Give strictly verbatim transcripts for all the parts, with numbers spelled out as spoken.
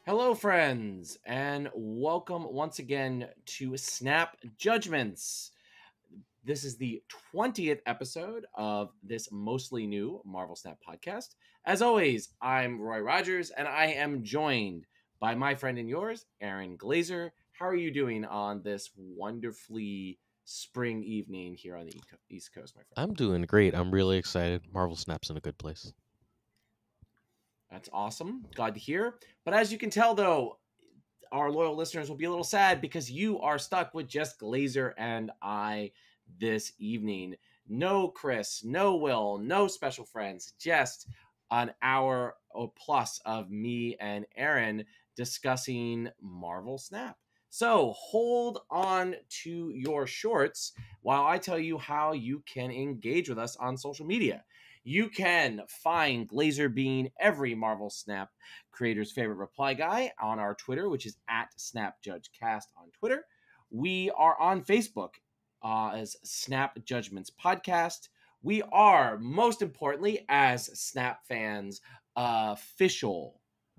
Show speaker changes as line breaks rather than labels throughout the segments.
Hello, friends, and welcome once again to Snap Judgments. This is the twentieth episode of this mostly new Marvel Snap podcast. As always, I'm Roy Rogers, and I am joined by my friend and yours, Aaron Glazer. How are you doing on this wonderfully spring evening here on the East Coast, my friend?
I'm doing great. I'm really excited. Marvel Snap's in a good place.
That's awesome. Glad to hear. But as you can tell, though, our loyal listeners will be a little sad because you are stuck with just Glazer and I this evening. No Chris, no Will, no special friends, just an hour or plus of me and Aaron discussing Marvel Snap. So hold on to your shorts while I tell you how you can engage with us on social media. You can find Glazer being every Marvel Snap creator's favorite reply guy on our Twitter, which is at SnapJudgeCast on Twitter. We are on Facebook uh, as Snap Judgments Podcast. We are, most importantly, as Snap fans' uh, official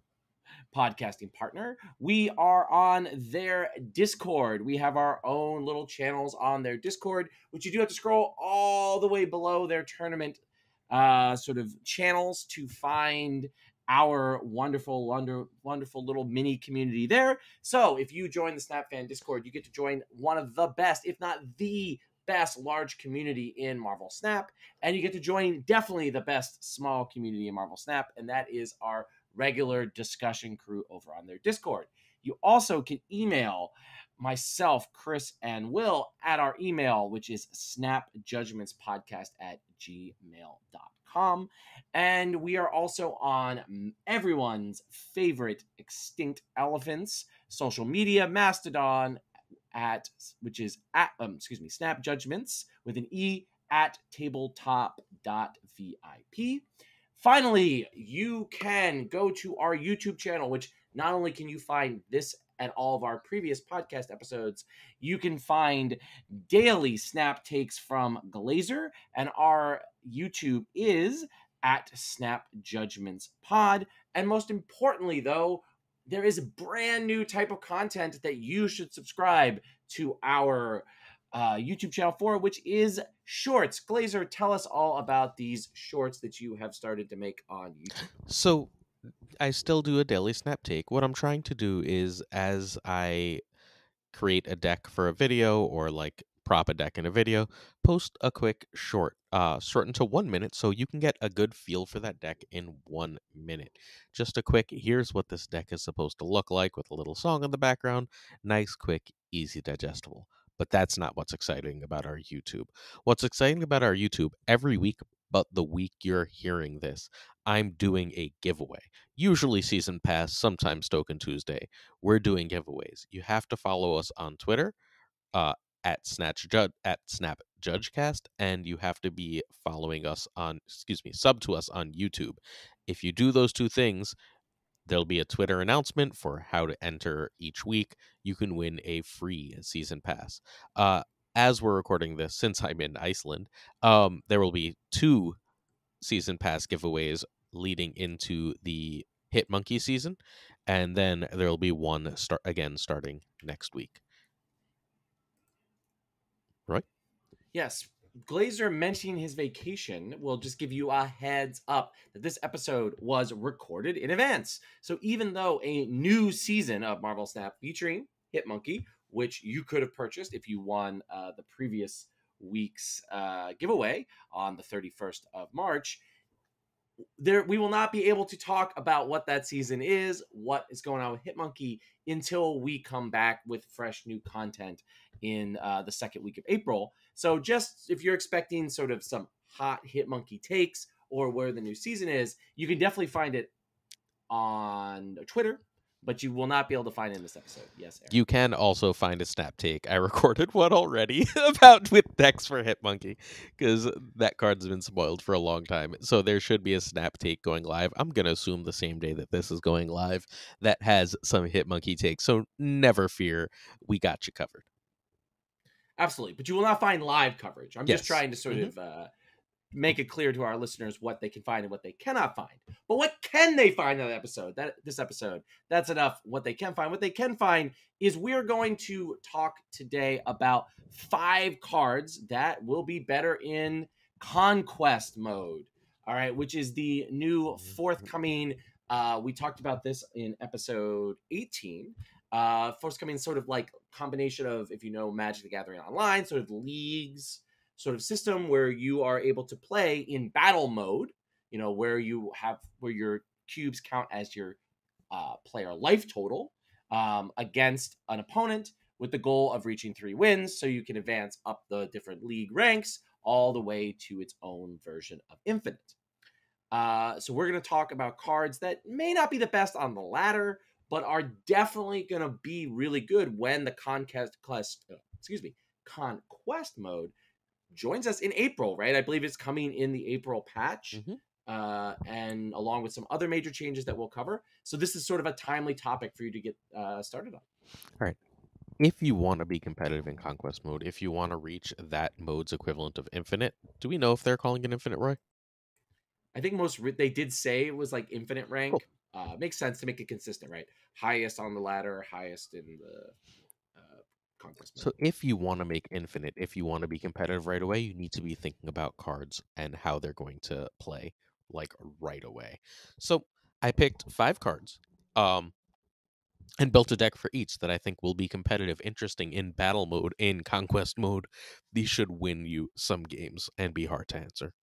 podcasting partner. We are on their Discord. We have our own little channels on their Discord, which you do have to scroll all the way below their tournament uh, sort of channels to find our wonderful, wonder, wonderful little mini community there. So if you join the Snap Fan Discord, you get to join one of the best, if not the best, large community in Marvel Snap. And you get to join definitely the best small community in Marvel Snap, and that is our regular discussion crew over on their Discord. You also can email myself, Chris, and Will at our email, which is snapjudgmentspodcast at gmail dot com. And we are also on everyone's favorite extinct elephants social media, Mastadon, at which is at um, excuse me, Snap Judgments with an E at tabletop dot V I P. Finally, you can go to our YouTube channel, which not only can you find this and all of our previous podcast episodes, you can find daily Snap takes from Glazer, and our YouTube is at Snap Judgments Pod. And most importantly, though, there is a brand new type of content that you should subscribe to our uh, YouTube channel for, which is shorts. Glazer, tell us all about these shorts that you have started to make on YouTube.
So, I still do a daily Snap take. What I'm trying to do is, as I create a deck for a video or like prop a deck in a video, post a quick short, uh, shortened to one minute so you can get a good feel for that deck in one minute. Just a quick, here's what this deck is supposed to look like with a little song in the background. Nice, quick, easy, digestible. But that's not what's exciting about our YouTube. What's exciting about our YouTube, every week, but the week you're hearing this, I'm doing a giveaway. Usually Season Pass, sometimes Token Tuesday. We're doing giveaways. You have to follow us on Twitter, uh, at Snatch Judge at Snap Judgecast, and you have to be following us on, excuse me, sub to us on YouTube. If you do those two things, there'll be a Twitter announcement for how to enter each week. You can win a free season pass. Uh, as we're recording this, since I'm in Iceland, um, there will be two season pass giveaways leading into the Hit Monkey season, and then there will be one start again starting next week. Right?
Yes, Glazer mentioning his vacation will just give you a heads up that this episode was recorded in advance. So even though a new season of Marvel Snap featuring Hit Monkey, which you could have purchased if you won uh, the previous week's uh, giveaway on the thirty-first of March, there we will not be able to talk about what that season is, what is going on with Hit Monkey, until we come back with fresh new content in uh, the second week of April. So just if you're expecting sort of some hot Hit Monkey takes or where the new season is, you can definitely find it on Twitter, but you will not be able to find it in this episode. Yes, Aaron.
You can also find a Snap take. I recorded one already about with decks for Hit Monkey because that card's been spoiled for a long time. So there should be a Snap take going live. I'm going to assume the same day that this is going live that has some Hit Monkey takes. So never fear. We got you covered.
Absolutely. But you will not find live coverage. I'm
Yes.
just trying to sort
Mhm.
of uh, make it clear to our listeners what they can find and what they cannot find. But what can they find in that episode? That this episode, that's enough. What they can find, what they can find is we're going to talk today about five cards that will be better in Conquest mode. All right, which is the new forthcoming. Uh, we talked about this in episode eighteen. Uh, forthcoming sort of like combination of, if you know Magic the Gathering Online, sort of leagues sort of system where you are able to play in battle mode, you know, where you have where your cubes count as your uh, player life total um, against an opponent with the goal of reaching three wins so you can advance up the different league ranks all the way to its own version of Infinite. Uh, so we're going to talk about cards that may not be the best on the ladder, but are definitely going to be really good when the Conquest, quest, uh, excuse me, Conquest mode joins us in April, right? I believe it's coming in the April patch,
Mm-hmm.
uh, and along with some other major changes that we'll cover. So this is sort of a timely topic for you to get uh, started on.
All right. If you want to be competitive in Conquest mode, if you want to reach that mode's equivalent of Infinite, do we know if they're calling it Infinite, Roy?
I think most they did say it was like infinite rank.
Cool.
Uh, makes sense to make it consistent, right? Highest on the ladder, highest in the uh, Conquest mode.
So if you want to make Infinite, if you want to be competitive right away, you need to be thinking about cards and how they're going to play like right away. So I picked five cards. Um, and built a deck for each that I think will be competitive, interesting in battle mode, in conquest mode. These should win you some games and be hard to answer.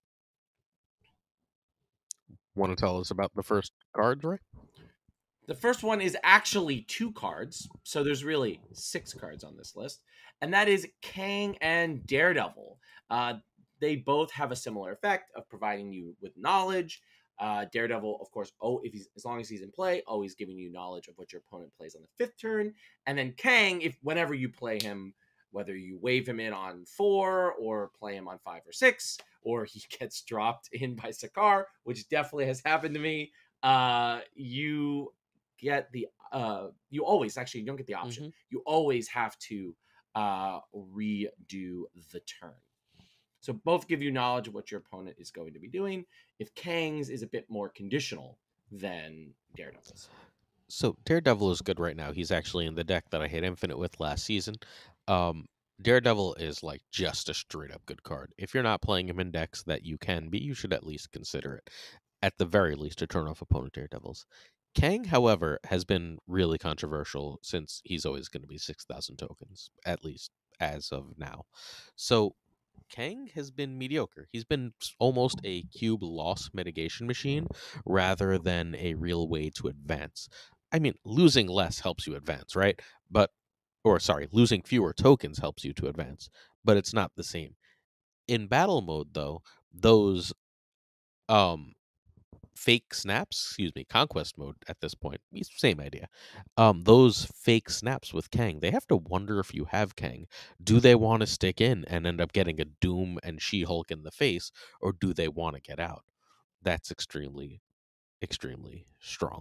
Want to tell us about the first cards, Ray?
The first one is actually two cards, so there's really six cards on this list, and that is Kang and Daredevil. Uh, they both have a similar effect of providing you with knowledge. Uh, Daredevil, of course, oh, if he's as long as he's in play, always giving you knowledge of what your opponent plays on the fifth turn, and then Kang, if whenever you play him, whether you wave him in on four or play him on five or six, or he gets dropped in by Sakaar, which definitely has happened to me. Uh, you get the uh you always actually you don't get the option.
Mm-hmm.
You always have to uh redo the turn. So both give you knowledge of what your opponent is going to be doing. If Kang's is a bit more conditional than Daredevil's.
So Daredevil is good right now. He's actually in the deck that I hit Infinite with last season. Um, Daredevil is like just a straight up good card. If you're not playing him in decks that you can be, you should at least consider it. At the very least, to turn off opponent Daredevils. Kang, however, has been really controversial since he's always going to be six thousand tokens, at least as of now. So Kang has been mediocre. He's been almost a cube loss mitigation machine rather than a real way to advance. I mean, losing less helps you advance, right? But, or sorry, losing fewer tokens helps you to advance, but it's not the same. In battle mode, though, those um fake snaps, excuse me, conquest mode at this point, same idea. Um, those fake snaps with Kang, they have to wonder if you have Kang. Do they want to stick in and end up getting a Doom and She-Hulk in the face, or do they want to get out? That's extremely, extremely strong.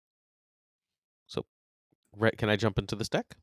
So, right, can I jump into this deck?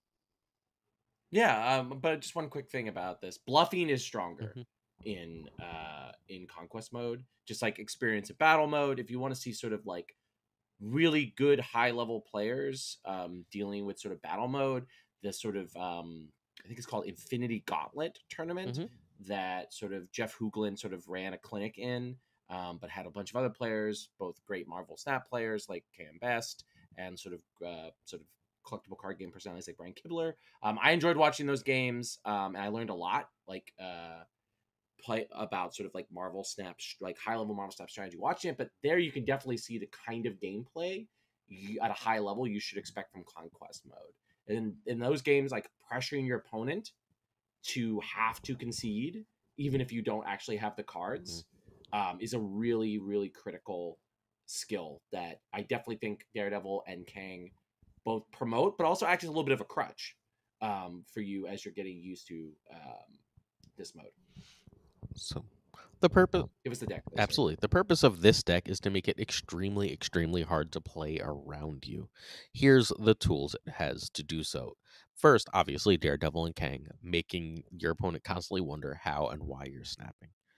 Yeah, um, but just one quick thing about this: bluffing is stronger
Mm-hmm.
in uh in Conquest mode, just like experience in battle mode. If you want to see sort of like really good high level players um, dealing with sort of battle mode, the sort of um, I think it's called Infinity Gauntlet tournament
Mm-hmm.
that sort of Jeff Hoogland sort of ran a clinic in, um, but had a bunch of other players, both great Marvel Snap players like Cam Best and sort of uh, sort of collectible card game personalities like Brian Kibler. Um, I enjoyed watching those games, um, and I learned a lot. Like. Uh, play about sort of like Marvel Snap, like high level Marvel Snap strategy watching it, but there you can definitely see the kind of gameplay you, at a high level you should expect from Conquest mode. And in, in those games, like pressuring your opponent to have to concede, even if you don't actually have the cards,
Mm-hmm.
um, is a really, really critical skill that I definitely think Daredevil and Kang both promote, but also act as a little bit of a crutch um, for you as you're getting used to um, this mode.
So, the purpose
Give us the deck. Glazer.
Absolutely. The purpose of this deck is to make it extremely, extremely hard to play around you. Here's the tools it has to do so. First, obviously, Daredevil and Kang, making your opponent constantly wonder how and why you're snapping.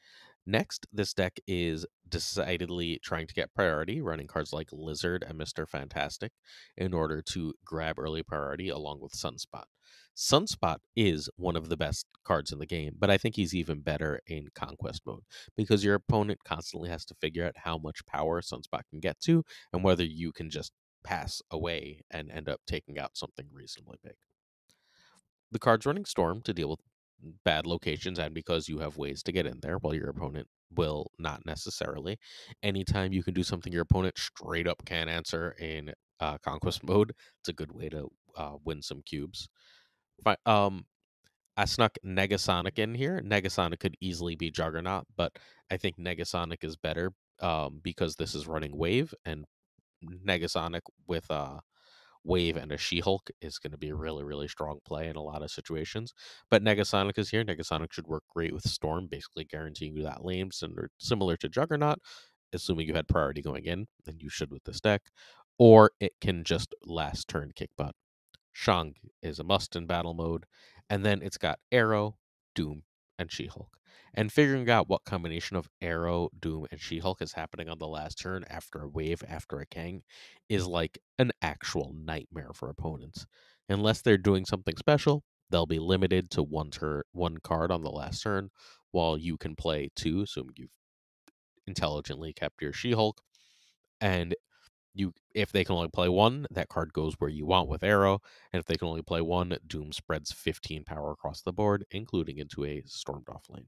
Next, this deck is decidedly trying to get priority, running cards like Lizard and Mister Fantastic in order to grab early priority along with Sunspot. Sunspot is one of the best cards in the game, but I think he's even better in Conquest mode because your opponent constantly has to figure out how much power Sunspot can get to and whether you can just pass away and end up taking out something reasonably big. The card's running Storm to deal with bad locations and because you have ways to get in there while your opponent will not necessarily. Anytime you can do something your opponent straight up can't answer in uh, Conquest mode, it's a good way to uh, win some cubes. Fi- um, I snuck Negasonic in here. Negasonic could easily be Juggernaut, but I think Negasonic is better um, because this is running Wave, and Negasonic with uh, Wave and a She-Hulk is going to be a really, really strong play in a lot of situations. But Negasonic is here. Negasonic should work great with Storm, basically guaranteeing you that lane, similar, similar to Juggernaut, assuming you had priority going in, and you should with this deck. Or it can just last turn kick butt. Shang is a must in battle mode, and then it's got Arrow, Doom, and She-Hulk. And figuring out what combination of Arrow, Doom, and She-Hulk is happening on the last turn after a wave, after a King, is like an actual nightmare for opponents. Unless they're doing something special, they'll be limited to one turn, one card on the last turn, while you can play two, assuming you've intelligently kept your She-Hulk. And you if they can only play one, that card goes where you want with Arrow, and if they can only play one, Doom spreads fifteen power across the board, including into a stormed off lane.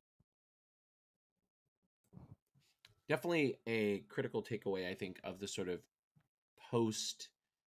Definitely a critical takeaway, I think, of the sort of post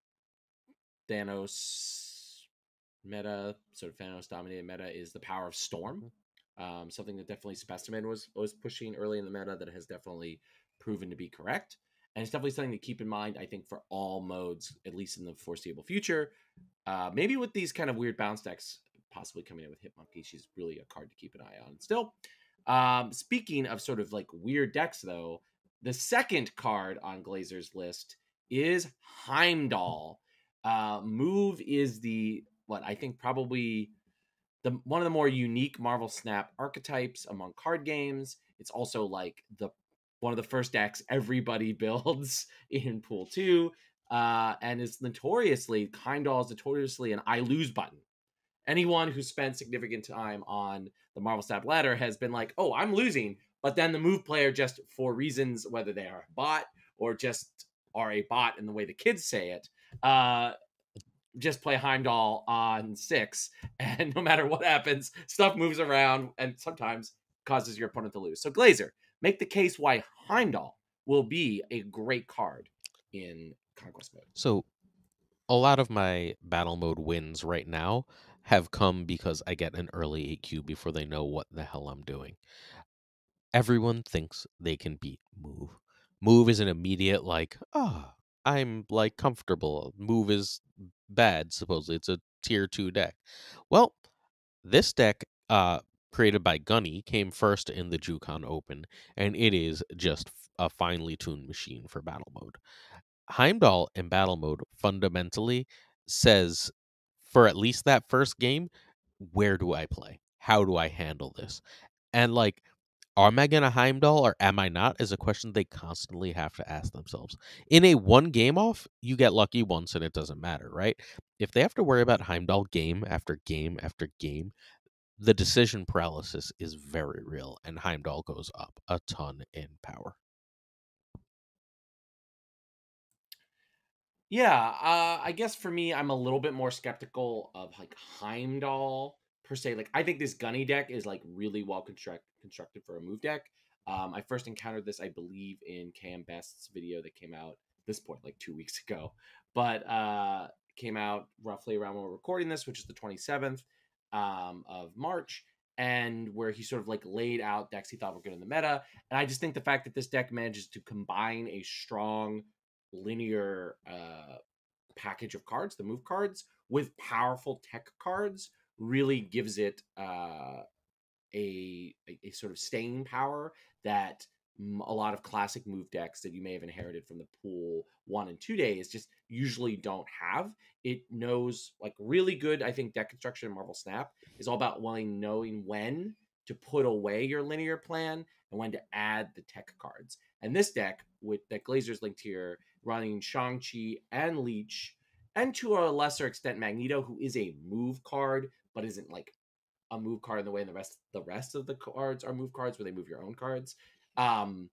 Thanos meta, sort of Thanos dominated meta, is the power of Storm. Um, something that definitely Specimen was was pushing early in the meta that has definitely proven to be correct. And it's definitely something to keep in mind, I think, for all modes, at least in the foreseeable future. Uh, maybe with these kind of weird bounce decks possibly coming in with Hitmonkey, she's really a card to keep an eye on. Still, um, speaking of sort of like weird decks, though, the second card on Glazer's list is Heimdall. Uh, move is the, what I think probably the one of the more unique Marvel Snap archetypes among card games. It's also like the one of the first decks everybody builds in Pool Two, uh, and is notoriously Heimdall is notoriously an I lose button. Anyone who spent significant time on the Marvel Snap ladder has been like, "Oh, I'm losing," but then the move player, just for reasons whether they are a bot or just are a bot in the way the kids say it, uh, just play Heimdall on six, and no matter what happens, stuff moves around and sometimes causes your opponent to lose. So Glazer, make the case why Heimdall will be a great card in Conquest mode.
So a lot of my battle mode wins right now have come because I get an early eight Q before they know what the hell I'm doing. Everyone thinks they can beat Move. Move is an immediate, like, ah, oh, I'm like comfortable. Move is bad, supposedly. It's a tier two deck. Well, this deck, uh, created by Gunny, came first in the Jucon Open, and it is just a finely tuned machine for battle mode. Heimdall in battle mode fundamentally says, for at least that first game, where do I play? How do I handle this? And like, am I gonna Heimdall or am I not? Is a question they constantly have to ask themselves. In a one game off, you get lucky once and it doesn't matter, right? If they have to worry about Heimdall game after game after game, the decision paralysis is very real, and Heimdall goes up a ton in power.
Yeah, uh, I guess for me, I'm a little bit more skeptical of like Heimdall per se. Like, I think this Gunny deck is like really well construct- constructed for a move deck. Um, I first encountered this, I believe, in K M Best's video that came out at this point like two weeks ago, but uh, came out roughly around when we're recording this, which is the twenty-seventh um, of March, and where he sort of like laid out decks he thought were good in the meta. And I just think the fact that this deck manages to combine a strong linear uh, package of cards, the move cards, with powerful tech cards, really gives it uh, a, a, a sort of staying power that a lot of classic move decks that you may have inherited from the pool one and two days just usually don't have. It knows like really good, I think, deck construction in Marvel Snap is all about knowing knowing when to put away your linear plan and when to add the tech cards. And this deck, with that Glazer's linked here, running Shang-Chi and Leech, and to a lesser extent Magneto, who is a move card, but isn't like a move card in the way the rest the rest of the cards are move cards where they move your own cards. Um,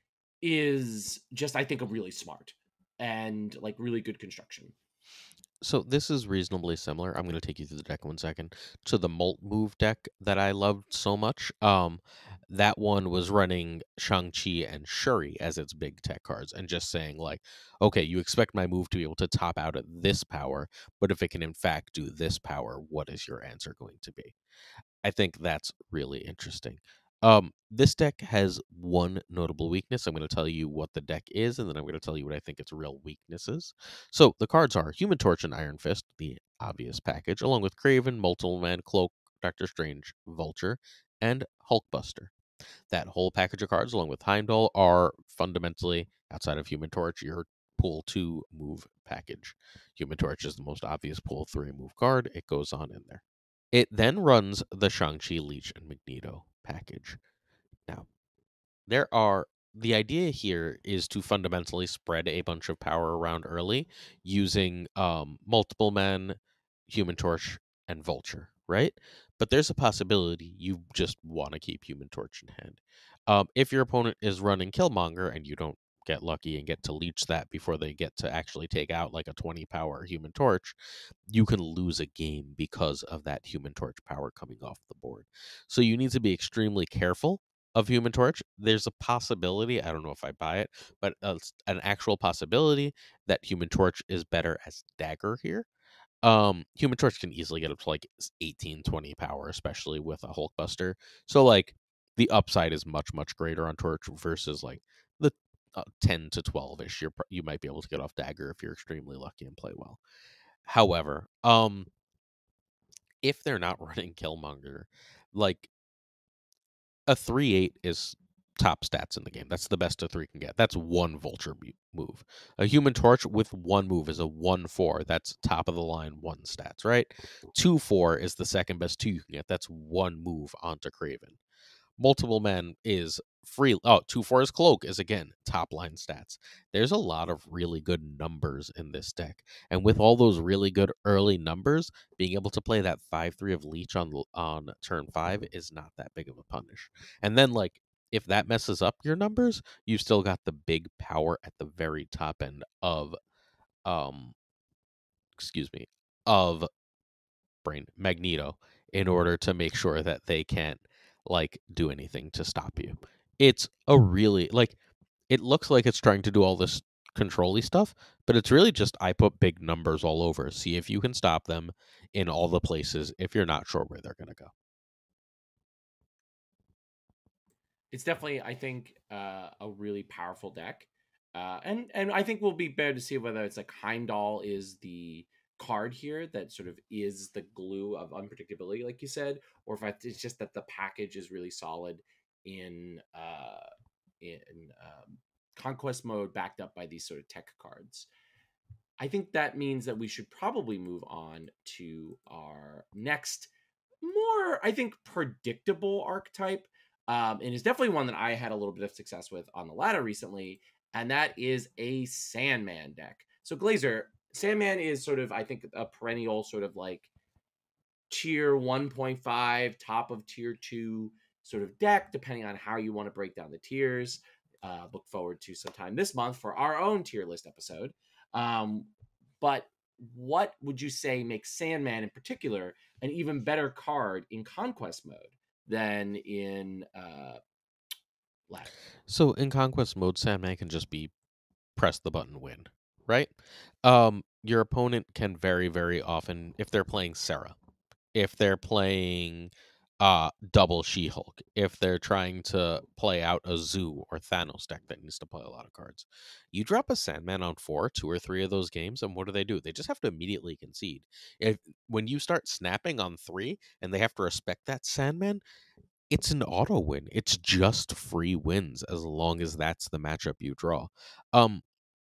is just I think a really smart and like really good construction.
So this is reasonably similar. I'm going to take you through the deck one second to the Molt move deck that I loved so much. Um, that one was running Shang-Chi and Shuri as its big tech cards and just saying like, okay, you expect my move to be able to top out at this power, but if it can in fact do this power, what is your answer going to be? I think that's really interesting. Um, this deck has one notable weakness. I'm going to tell you what the deck is, and then I'm going to tell you what I think its real weakness is. So the cards are Human Torch and Iron Fist, the obvious package, along with Craven, Multiple Man, Cloak, Doctor Strange, Vulture, and Hulkbuster. That whole package of cards, along with Heimdall, are fundamentally, outside of Human Torch, your pool two move package. Human Torch is the most obvious pool three move card. It goes on in there. It then runs the Shang-Chi, Leech, and Magneto package. Now, there are the idea here is to fundamentally spread a bunch of power around early using um, multiple men, Human Torch, and Vulture, right? But there's a possibility you just want to keep Human Torch in hand. Um, if your opponent is running Killmonger and you don't get lucky and get to leech that before they get to actually take out like a twenty power Human Torch, you can lose a game because of that Human Torch power coming off the board. So you need to be extremely careful of Human Torch. There's a possibility, I don't know if I buy it, but uh, an actual possibility that Human Torch is better as dagger here. Um, Human Torch can easily get up to like eighteen, twenty power, especially with a Hulkbuster. So like the upside is much, much greater on Torch versus like the uh, ten to twelve ish. You're, you might be able to get off dagger if you're extremely lucky and play well. However, um, if they're not running Killmonger, like a three eight is top stats in the game. That's the best a three can get. That's one Vulture move. A Human Torch with one move is a one four. That's top of the line one stats, right? two four is the second best two you can get. That's one move onto Craven. Multiple Men is free. Oh, two four is Cloak is again top line stats. There's a lot of really good numbers in this deck, and with all those really good early numbers, being able to play that five three of Leech on on turn five is not that big of a punish. And then like if that messes up your numbers, you've still got the big power at the very top end of um excuse me of brain Magneto in order to make sure that they can't like do anything to stop you. It's a really like it looks like it's trying to do all this control-y stuff, but it's really just I put big numbers all over. See if you can stop them in all the places if you're not sure where they're gonna go.
It's definitely, I think, uh, a really powerful deck, uh, and and I think we'll be better to see whether it's like Heimdall is the card here that sort of is the glue of unpredictability, like you said, or if it's just that the package is really solid in uh, in um, conquest mode, backed up by these sort of tech cards. I think that means that we should probably move on to our next, more, I think, predictable archetype. Um, and it's definitely one that I had a little bit of success with on the ladder recently, and that is a Sandman deck. So, Glazer, Sandman is sort of, I think, a perennial sort of like tier one point five, top of tier two sort of deck, depending on how you want to break down the tiers. Uh, look forward to sometime this month for our own tier list episode. Um, but what would you say makes Sandman in particular an even better card in conquest mode than in uh, ladder?
So in conquest mode, Sandman can just be press the button win, right? Um, your opponent can very, very often, if they're playing Sarah, if they're playing uh double She-Hulk, if they're trying to play out a Zoo or Thanos deck that needs to play a lot of cards. You drop a Sandman on four, two or three of those games, and what do they do? They just have to immediately concede. If when you start snapping on three and they have to respect that Sandman, it's an auto win. It's just free wins as long as that's the matchup you draw. Um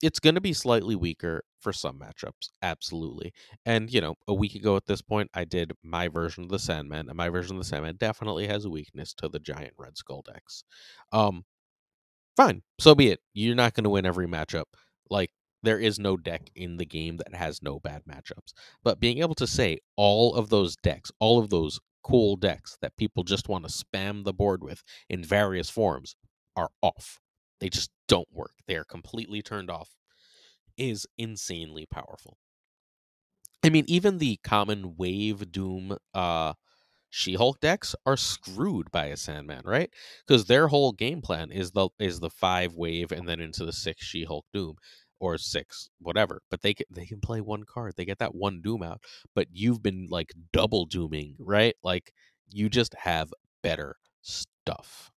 it's going to be slightly weaker for some matchups, absolutely. And you know, a week ago at this point, I did my version of the Sandman, and my version of the Sandman definitely has a weakness to the giant Red Skull decks. Um, fine, so be it. You're not going to win every matchup. Like, there is no deck in the game that has no bad matchups. But being able to say all of those decks, all of those cool decks that people just want to spam the board with in various forms are off. They just don't work. They are completely turned off, is insanely powerful. I mean, even the common Wave Doom uh She-Hulk decks are screwed by a Sandman, right? Because their whole game plan is the is the five wave and then into the six She-Hulk Doom or six whatever. But they can, they can play one card. They get that one Doom out. But you've been like double dooming, right? Like you just have better stuff.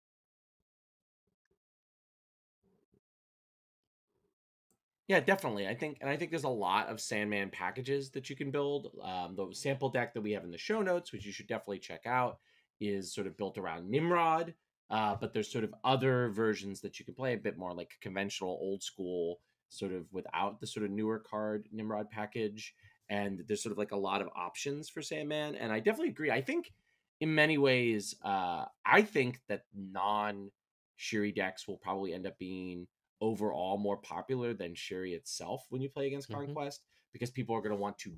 Yeah, definitely. I think, and I think there's a lot of Sandman packages that you can build. Um, the sample deck that we have in the show notes, which you should definitely check out, is sort of built around Nimrod. Uh, but there's sort of other versions that you can play a bit more like conventional, old school, sort of without the sort of newer card Nimrod package. And there's sort of like a lot of options for Sandman. And I definitely agree. I think in many ways, uh, I think that non Shiri decks will probably end up being overall more popular than Sherry itself when you play against
hmm
Conquest, because people are going to want to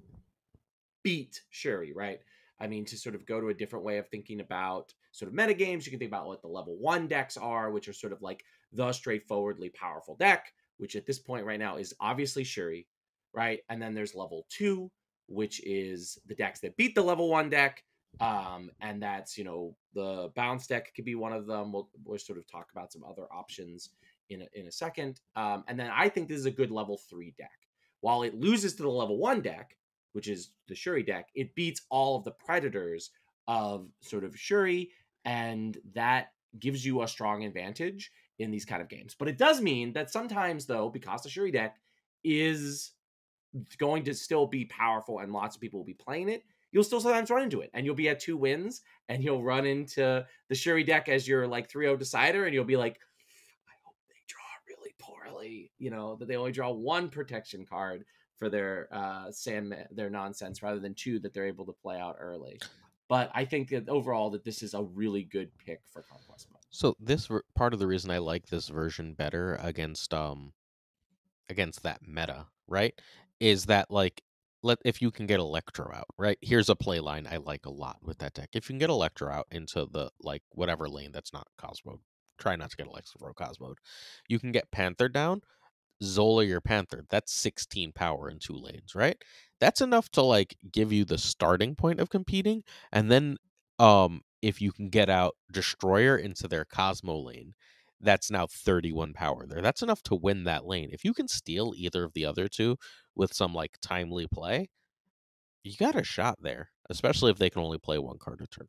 beat Sherry, right? I mean, to sort of go to a different way of thinking about sort of metagames, you can think about what the level one decks are, which are sort of like the straightforwardly powerful deck, which at this point right now is obviously Shuri, right? And then there's level two, which is the decks that beat the level one deck. Um, and that's, you know, the bounce deck could be one of them. We'll, we'll sort of talk about some other options in a, in a second. Um, and then I think this is a good level three deck. While it loses to the level one deck, which is the Shuri deck, it beats all of the predators of sort of Shuri, and that gives you a strong advantage in these kind of games. But it does mean that sometimes, though, because the Shuri deck is going to still be powerful and lots of people will be playing it, you'll still sometimes run into it, and you'll be at two wins, and you'll run into the Shuri deck as your like three oh decider, and you'll be like, I hope they draw really poorly, you know, that they only draw one protection card for their uh sand their nonsense rather than two that they're able to play out early. But I think that overall that this is a really good pick for Conquest mode.
So this ver- part of the reason I like this version better against um against that meta, right? Is that like let if you can get Electro out, right? Here's a play line I like a lot with that deck. If you can get Electro out into the like whatever lane that's not Cosmode, try not to get Electro Cosmode. You can get Panther down, Zola your Panther. That's sixteen power in two lanes, right? That's enough to like give you the starting point of competing. And then um if you can get out Destroyer into their Cosmo lane, that's now thirty-one power there. That's enough to win that lane. If you can steal either of the other two with some like timely play, you got a shot there, especially if they can only play one card a turn.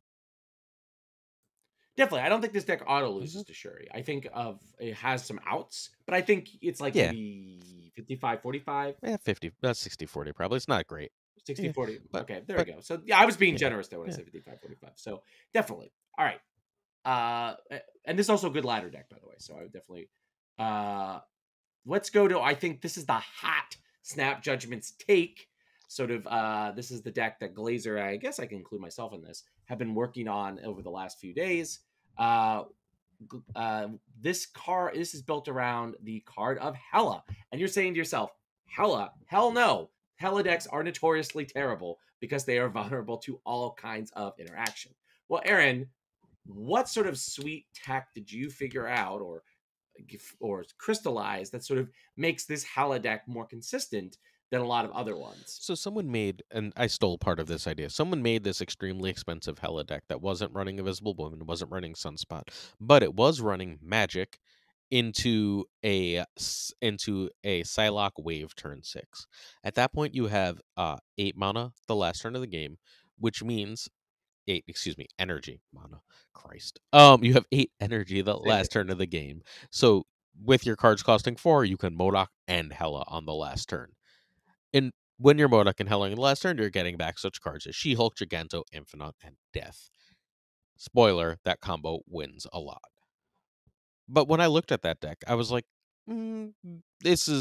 Definitely, I don't think this deck auto
hmm
loses to Shuri. I think of it has some outs, but I think it's like
Yeah.
maybe fifty-five forty-five.
Yeah, fifty. That's sixty forty probably. It's not great.
sixty
Yeah.
forty.
But
Okay, there we
but
go. So yeah, I was being
yeah.
generous there when I
Yeah.
said fifty-five forty-five. So definitely. All right. Uh and this is also a good ladder deck, by the way. So I would definitely uh let's go to, I think this is the hot Snap Judgments take. Sort of uh this is the deck that Glazer, I guess I can include myself in this, have been working on over the last few days. Uh uh, this card, this is built around the card of Hela, and you're saying to yourself, Hela, hell no. Hela decks are notoriously terrible because they are vulnerable to all kinds of interaction. Well, Aaron, what sort of sweet tech did you figure out or or crystallize that sort of makes this Hela deck more consistent than a lot of other ones?
So someone made, and I stole part of this idea. Someone made this extremely expensive Hela deck that wasn't running Invisible Woman, wasn't running Sunspot, but it was running Magic into a s- into a Psylocke wave turn six. At that point, you have uh eight mana the last turn of the game, which means eight. Excuse me, energy mana. Christ. Um, you have eight energy the
Same
last turn
difference.
of the game. So with your cards costing four, you can Modok and Hela on the last turn. And when you're Modok and Hela in the last turn, you're getting back such cards as She-Hulk, Giganto, Infinite, and Death. Spoiler, that combo wins a lot. But when I looked at that deck, I was like, mm, this is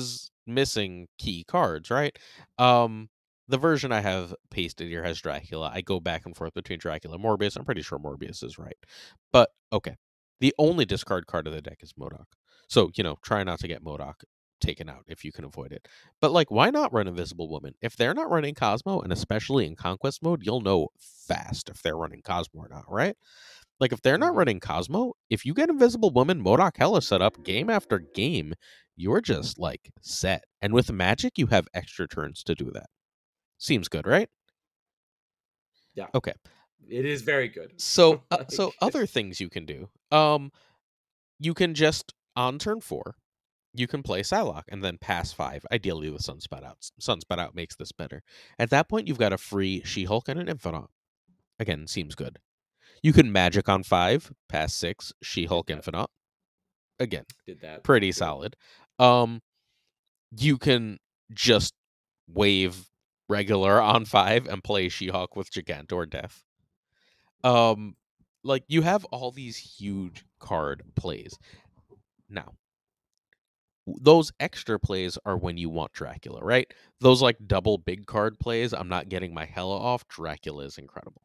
missing key cards, right? Um, the version I have pasted here has Dracula. I go back and forth between Dracula and Morbius. I'm pretty sure Morbius is right. But okay. The only discard card of the deck is MODOK. So, you know, try not to get MODOK taken out if you can avoid it. But like, why not run Invisible Woman? If they're not running Cosmo, and especially in Conquest mode, you'll know fast if they're running Cosmo or not, right? Like, if they're not
Mhm.
running Cosmo, if you get Invisible Woman, MODOK Hella set up game after game, you're just like set. And with Magic, you have extra turns to do that. Seems good, right?
Yeah,
Okay.
it is very good.
So, uh, so
Like,
other things you can do. Um, you can just on turn four, you can play Psylocke and then pass five, ideally with Sunspot out. Sunspot out makes this better. At that point, you've got a free She-Hulk and an Infinite. Again, seems good. You can Magic on five, pass six,
did
She-Hulk
that.
Infinite. Again,
Did that.
pretty
Good.
solid. Um, you can just wave regular on five and play She-Hulk with Gigantor Death. Um, like you have all these huge card plays. Now, those extra plays are when you want Dracula, right? Those like double big card plays, I'm not getting my Hella off. Dracula is incredible.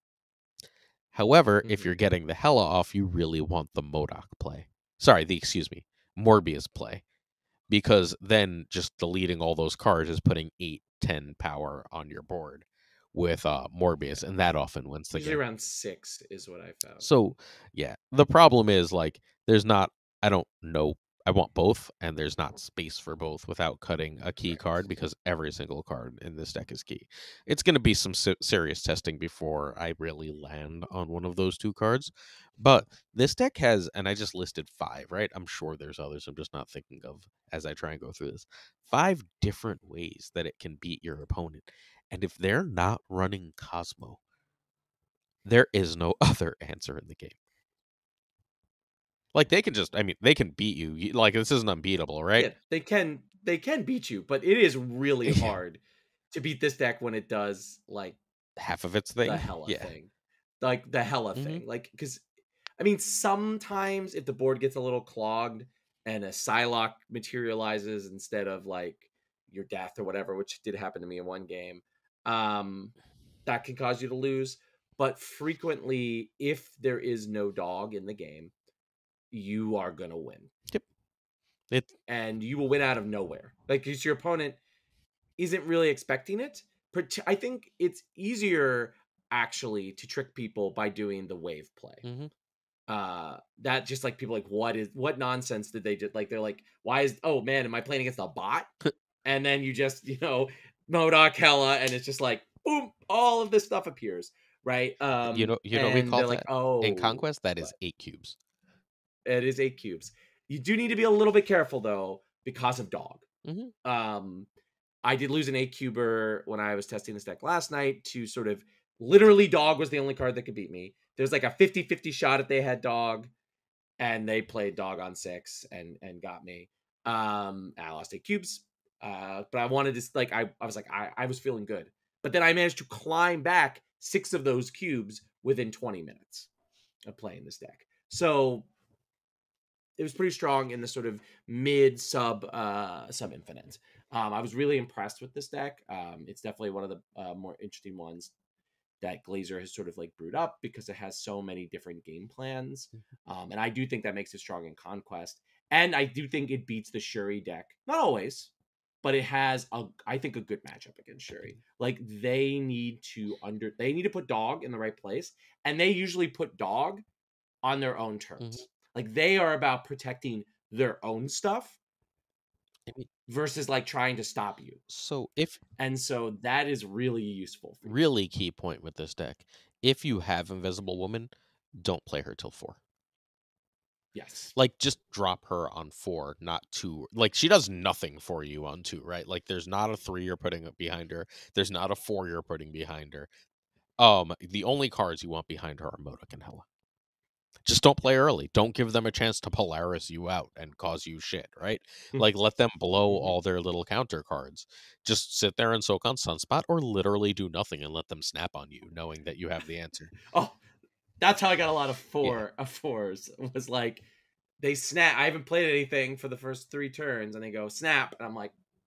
However, if
Mhm.
you're getting the Hella off, you really want the MODOK play. Sorry, the excuse me, Morbius play. Because then just deleting all those cards is putting eight, ten power on your board with uh Morbius, and that often wins the
Usually
game.
around six is what I found.
So yeah, the problem is like there's not I don't know I want both, and there's not space for both without cutting a key
Right.
card because every single card in this deck is key. It's going to be some se- serious testing before I really land on one of those two cards. But this deck has, and I just listed five, right? I'm sure there's others I'm just not thinking of as I try and go through this. Five different ways that it can beat your opponent. And if they're not running Cosmo, there is no other answer in the game. Like they can just, I mean, they can beat you. You- Like this isn't unbeatable, right?
Yeah, they can they can beat you, but it is really
Yeah,
hard to beat this deck when it does like
half of its
the
thing.
Hella
Yeah.
thing. Like the Hella
Hmm.
thing. Like cuz I mean sometimes if the board gets a little clogged and a Psylocke materializes instead of like your death or whatever, which did happen to me in one game, um that can cause you to lose, but frequently if there is no dog in the game, you are going to win.
Yep. It.
And you will win out of nowhere. Like, because your opponent isn't really expecting it. I think it's easier actually to trick people by doing the wave play.
Hmm.
Uh, that just like people like, what is what nonsense did they just like? They're like, why is oh man, am I playing against a bot? And then you just you know MODOK Hella, and it's just like boom, all of this stuff appears, right?
You
Um,
know. You know. What we
and
call
they're like,
that in
oh,
Conquest. That is
what?
eight cubes.
It is eight cubes. You do need to be a little bit careful though because of dog.
Hmm.
Um, I did lose an eight cuber when I was testing this deck last night to sort of literally dog was the only card that could beat me. There's like a fifty-fifty shot if they had dog, and they played dog on six and and got me. Um, I lost eight cubes. Uh, but I wanted to like I, I was like I, I was feeling good. But then I managed to climb back six of those cubes within twenty minutes of playing this deck. So it was pretty strong in the sort of mid sub uh sub infinite. Um, I was really impressed with this deck. Um, it's definitely one of the uh, more interesting ones that Glazer has sort of like brewed up because it has so many different game plans. Um, and I do think that makes it strong in Conquest. And I do think it beats the Shuri deck. Not always, but it has a I think a good matchup against Shuri. Like they need to under they need to put dog in the right place. And they usually put dog on their own
Hmm.
terms. Like they are about protecting their own stuff
I mean,
versus like trying to stop you.
so if
And so that is really useful for you.
really key point with this deck, if you have Invisible Woman, don't play her till four.
Yes.
Like just drop her on four, not two. Like she does nothing for you on two, right? Like there's not a three you're putting up behind her. There's not a four you're putting behind her. Um, the only cards you want behind her are MODOK and Hella. Just don't play early. Don't give them a chance to Polaris you out and cause you shit, right? Like let them blow
Mhm.
all their little counter cards. Just sit there and soak on Sunspot or literally do nothing and let them snap on you, knowing that you have the answer.
Oh, that's how I got a lot of
Yeah.
four of fours. Was like they snap. I haven't played anything for the first three turns, and they go snap, and I'm like,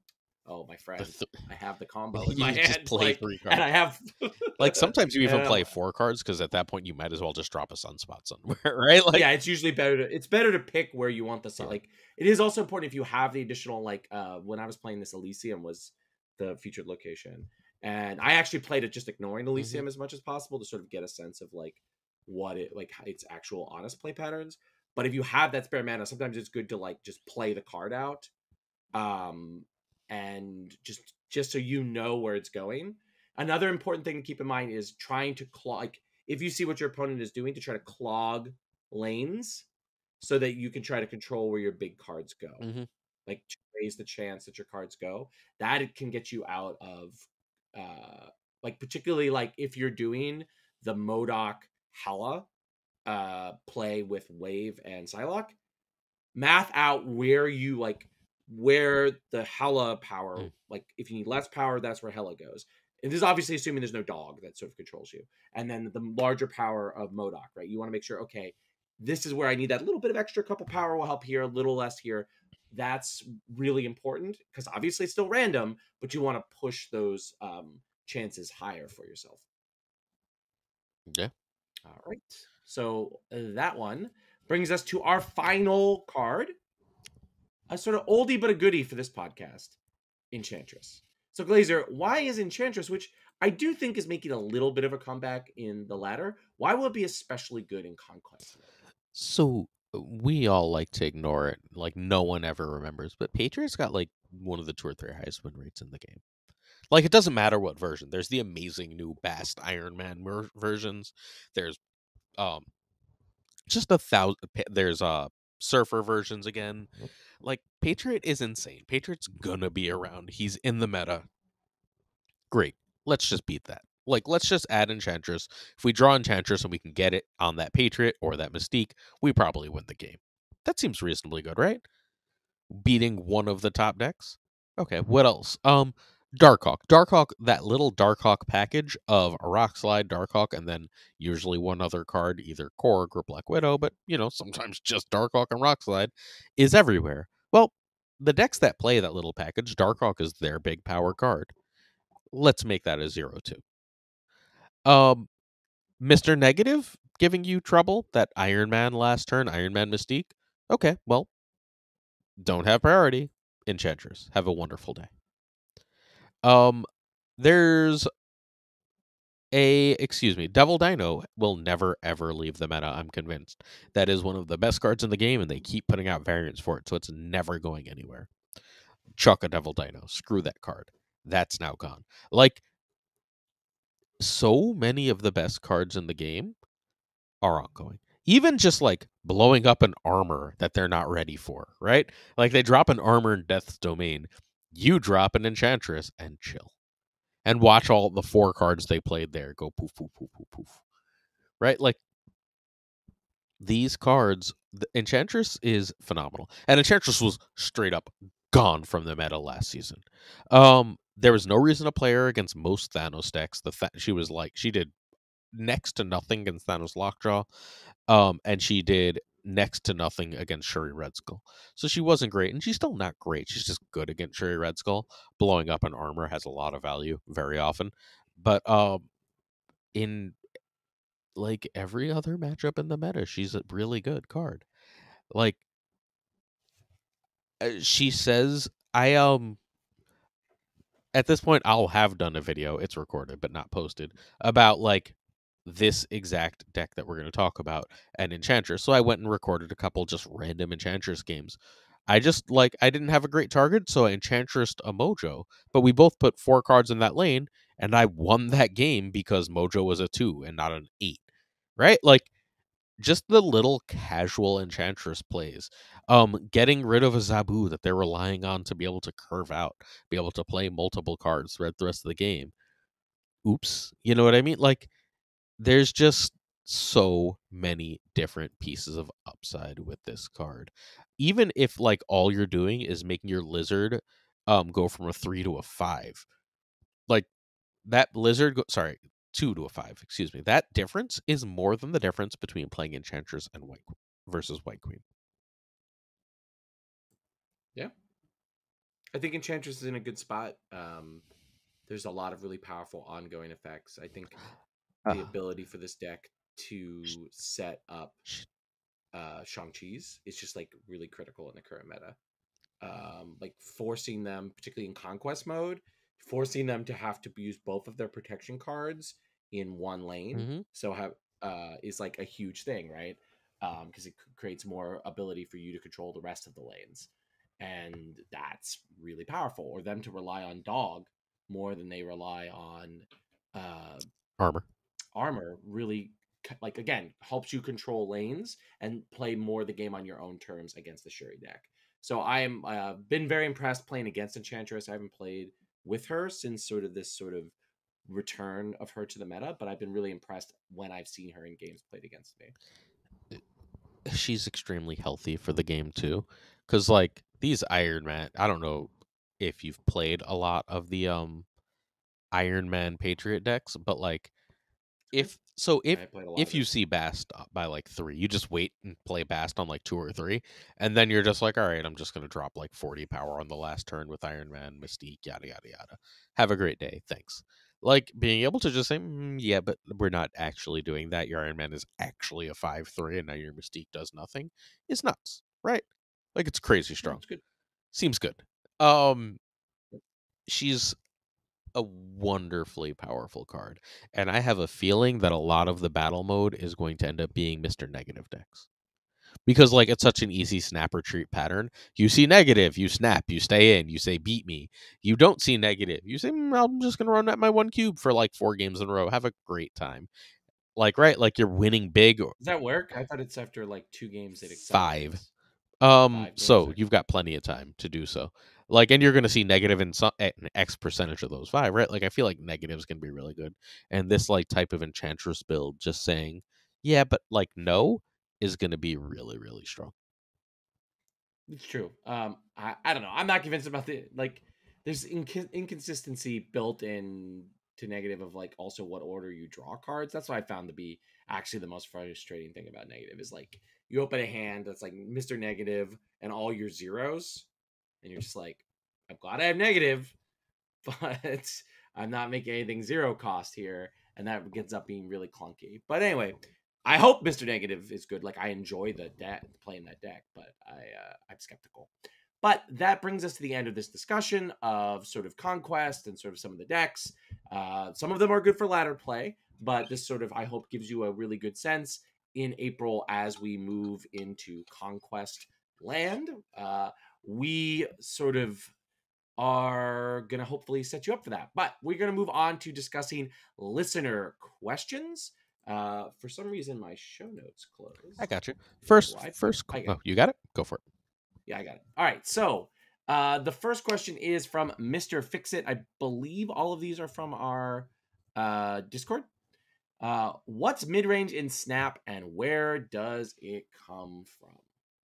Oh, my
The
friend,
th-
I have the combo in my
you just
hand,
play
like,
three
and
cards.
I have,
Like sometimes you even
and
play
I'm,
four cards because at that point you might as well just drop a sunspot somewhere, right? Like
yeah, it's usually better to it's better to pick where you want the sun.
yeah.
Like, it is also important if you have the additional, like, uh when I was playing this, Elysium was the featured location, and I actually played it just ignoring
hmm
Elysium as much as possible to sort of get a sense of like what it like its actual honest play patterns. But if you have that spare mana, sometimes it's good to like just play the card out, um and just just so you know where it's going. Another important thing to keep in mind is trying to clog, like, if you see what your opponent is doing, to try to clog lanes so that you can try to control where your big cards go,
hmm
like to raise the chance that your cards go. That it can get you out of, uh like, particularly like if you're doing the Modoc Hela uh play with Wave and Psylocke, math out where you like where the Hela power,
Mm.
like if you need less power, that's where Hela goes. And this is obviously assuming there's no dog that sort of controls you. And then the larger power of Modoc, right? You want to make sure, okay, this is where I need that little bit of extra couple power will help here, a little less here. That's really important because obviously it's still random, but you want to push those um, chances higher for yourself.
Yeah.
All right. So uh, that one brings us to our final card, a sort of oldie but a goodie for this podcast, Enchantress. So Glazer, why is Enchantress, which I do think is making a little bit of a comeback in the latter, why will it be especially good in Conquest mode?
So uh, we all like to ignore it, like no one ever remembers. But Patriots got like one of the two or three highest win rates in the game. Like it doesn't matter what version. There's the amazing new Bast Iron Man mer- versions. There's um just a thousand. There's uh Surfer versions again. Like Patriot is insane. Patriot's gonna be around. He's in the meta. Great. Let's just beat that. Like let's just add Enchantress. If we draw Enchantress and we can get it on that Patriot or that Mystique, we probably win the game. That seems reasonably good, right? Beating one of the top decks. Okay, what else? Um, Darkhawk. Darkhawk, that little Darkhawk package of a Rock Slide, Darkhawk, and then usually one other card, either Korg or Black Widow, but you know, sometimes just Darkhawk and Rock Slide, is everywhere. Well, the decks that play that little package, Darkhawk is their big power card. Let's make that a zero two. Um, Mister Negative giving you trouble, that Iron Man last turn, Iron Man Mystique. Okay, well, don't have priority. Enchantress. Have a wonderful day. Um, there's a excuse me, Devil Dino will never ever leave the meta. I'm convinced that is one of the best cards in the game, and they keep putting out variants for it, so it's never going anywhere. Chuck a Devil Dino. Screw that card. That's now gone. Like so many of the best cards in the game are ongoing. Even just like blowing up an armor that they're not ready for, right? Like they drop an armor in Death's Domain. You drop an Enchantress and chill. And watch all the four cards they played there go poof, poof, poof, poof, poof. Right? Like these cards, the Enchantress is phenomenal. And Enchantress was straight up gone from the meta last season. Um, there was no reason to play her against most Thanos decks. The Th- she was like she did next to nothing against Thanos Lockjaw. Um, and she did next to nothing against Shuri Red Skull. So she wasn't great, and she's still not great. She's just good against Shuri Red Skull. Blowing up an armor has a lot of value very often. But um in like every other matchup in the meta, she's a really good card. Like uh, she says I um at this point I'll have done a video, it's recorded but not posted, about like this exact deck that we're going to talk about and Enchantress. So I went and recorded a couple just random Enchantress games. I just like I didn't have a great target, so I Enchantressed a Mojo, but we both put four cards in that lane, and I won that game because Mojo was a two and not an eight. Right? Like just the little casual Enchantress plays. Um, getting rid of a Zabu that they're relying on to be able to curve out, be able to play multiple cards throughout the rest of the game. Oops. You know what I mean? Like there's just so many different pieces of upside with this card. Even if like all you're doing is making your lizard um go from a three to a five. Like that lizard go- sorry, two to a five, excuse me. That difference is more than the difference between playing Enchantress and White versus White Queen.
Yeah. I think Enchantress is in a good spot. Um, there's a lot of really powerful ongoing effects. I think the
Uh,
ability for this deck
sh-
to set up
sh-
uh, Shang-Chi's is just like really critical in the current meta. Um, like forcing them, particularly in Conquest mode, forcing them to have to use both of their protection cards in one lane.
mhm.
So have uh, is like a huge thing, right? Because um, it creates more ability for you to control the rest of the lanes, and that's really powerful. Or them to rely on dog more than they rely on uh,
Armor.
armor really like again helps you control lanes and play more the game on your own terms against the Shuri deck. So I am uh, been very impressed playing against Enchantress. I haven't played with her since sort of this sort of return of her to the meta, but I've been really impressed when I've seen her in games played against me.
She's extremely healthy for the game too, because like these Iron Man, I don't know if you've played a lot of the um Iron Man Patriot decks, but like if so if
I played a lot
if
of
you
it.
see Bast uh, by like three, you just wait and play Bast on like two or three, and then you're just like, all right, I'm just gonna drop like forty power on the last turn with Iron Man, Mystique, yada yada yada. Have a great day, thanks. Like being able to just say, mm, yeah, but we're not actually doing that. Your Iron Man is actually a five three, and now your Mystique does nothing. Is nuts, right? Like it's crazy
No,
strong.
it's good.
Seems good. Um, she's a wonderfully powerful card. And I have a feeling that a lot of the battle mode is going to end up being Mister Negative decks. Because like it's such an easy snap retreat pattern. You see negative, you snap, you stay in, you say beat me. You don't see negative. You say mm, I'm just gonna run at my one cube for like four games in a row. Have a great time. Like right, like you're winning big. Or
Does that work? I thought it's after like two games it
five.
accelerates.
Um,
Five games.
so
Okay.
you've got plenty of time to do so. Like, and you're going to see negative in some an X percentage of those five, right? Like, I feel like negatives can be really good, and this like type of enchantress build, just saying, yeah, but like no, is going to be really really strong.
It's true. Um, I, I don't know. I'm not convinced about the like. There's inc- inconsistency built in to negative of like also what order you draw cards. That's what I found to be actually the most frustrating thing about negative is like you open a hand that's like Mister Negative and all your zeros, and you're just like, I'm glad I have negative, but I'm not making anything zero cost here, and that gets up being really clunky. But anyway, I hope Mister Negative is good. Like I enjoy the deck playing that deck, but I uh, I'm skeptical. But that brings us to the end of this discussion of sort of Conquest and sort of some of the decks. Uh, some of them are good for ladder play, but this sort of I hope gives you a really good sense in April as we move into Conquest land. Uh, we sort of are going to hopefully set you up for that. But we're going to move on to discussing listener questions. Uh, for some reason, my show notes
I
closed.
got you.
I don't know
First,
why.
first.
I got
Oh,
it.
you got it. Go for it.
Yeah, I got it. All right. So uh, the first question is from Mister Fixit. I believe all of these are from our uh, Discord. Uh, what's mid range in Snap and where does it come from?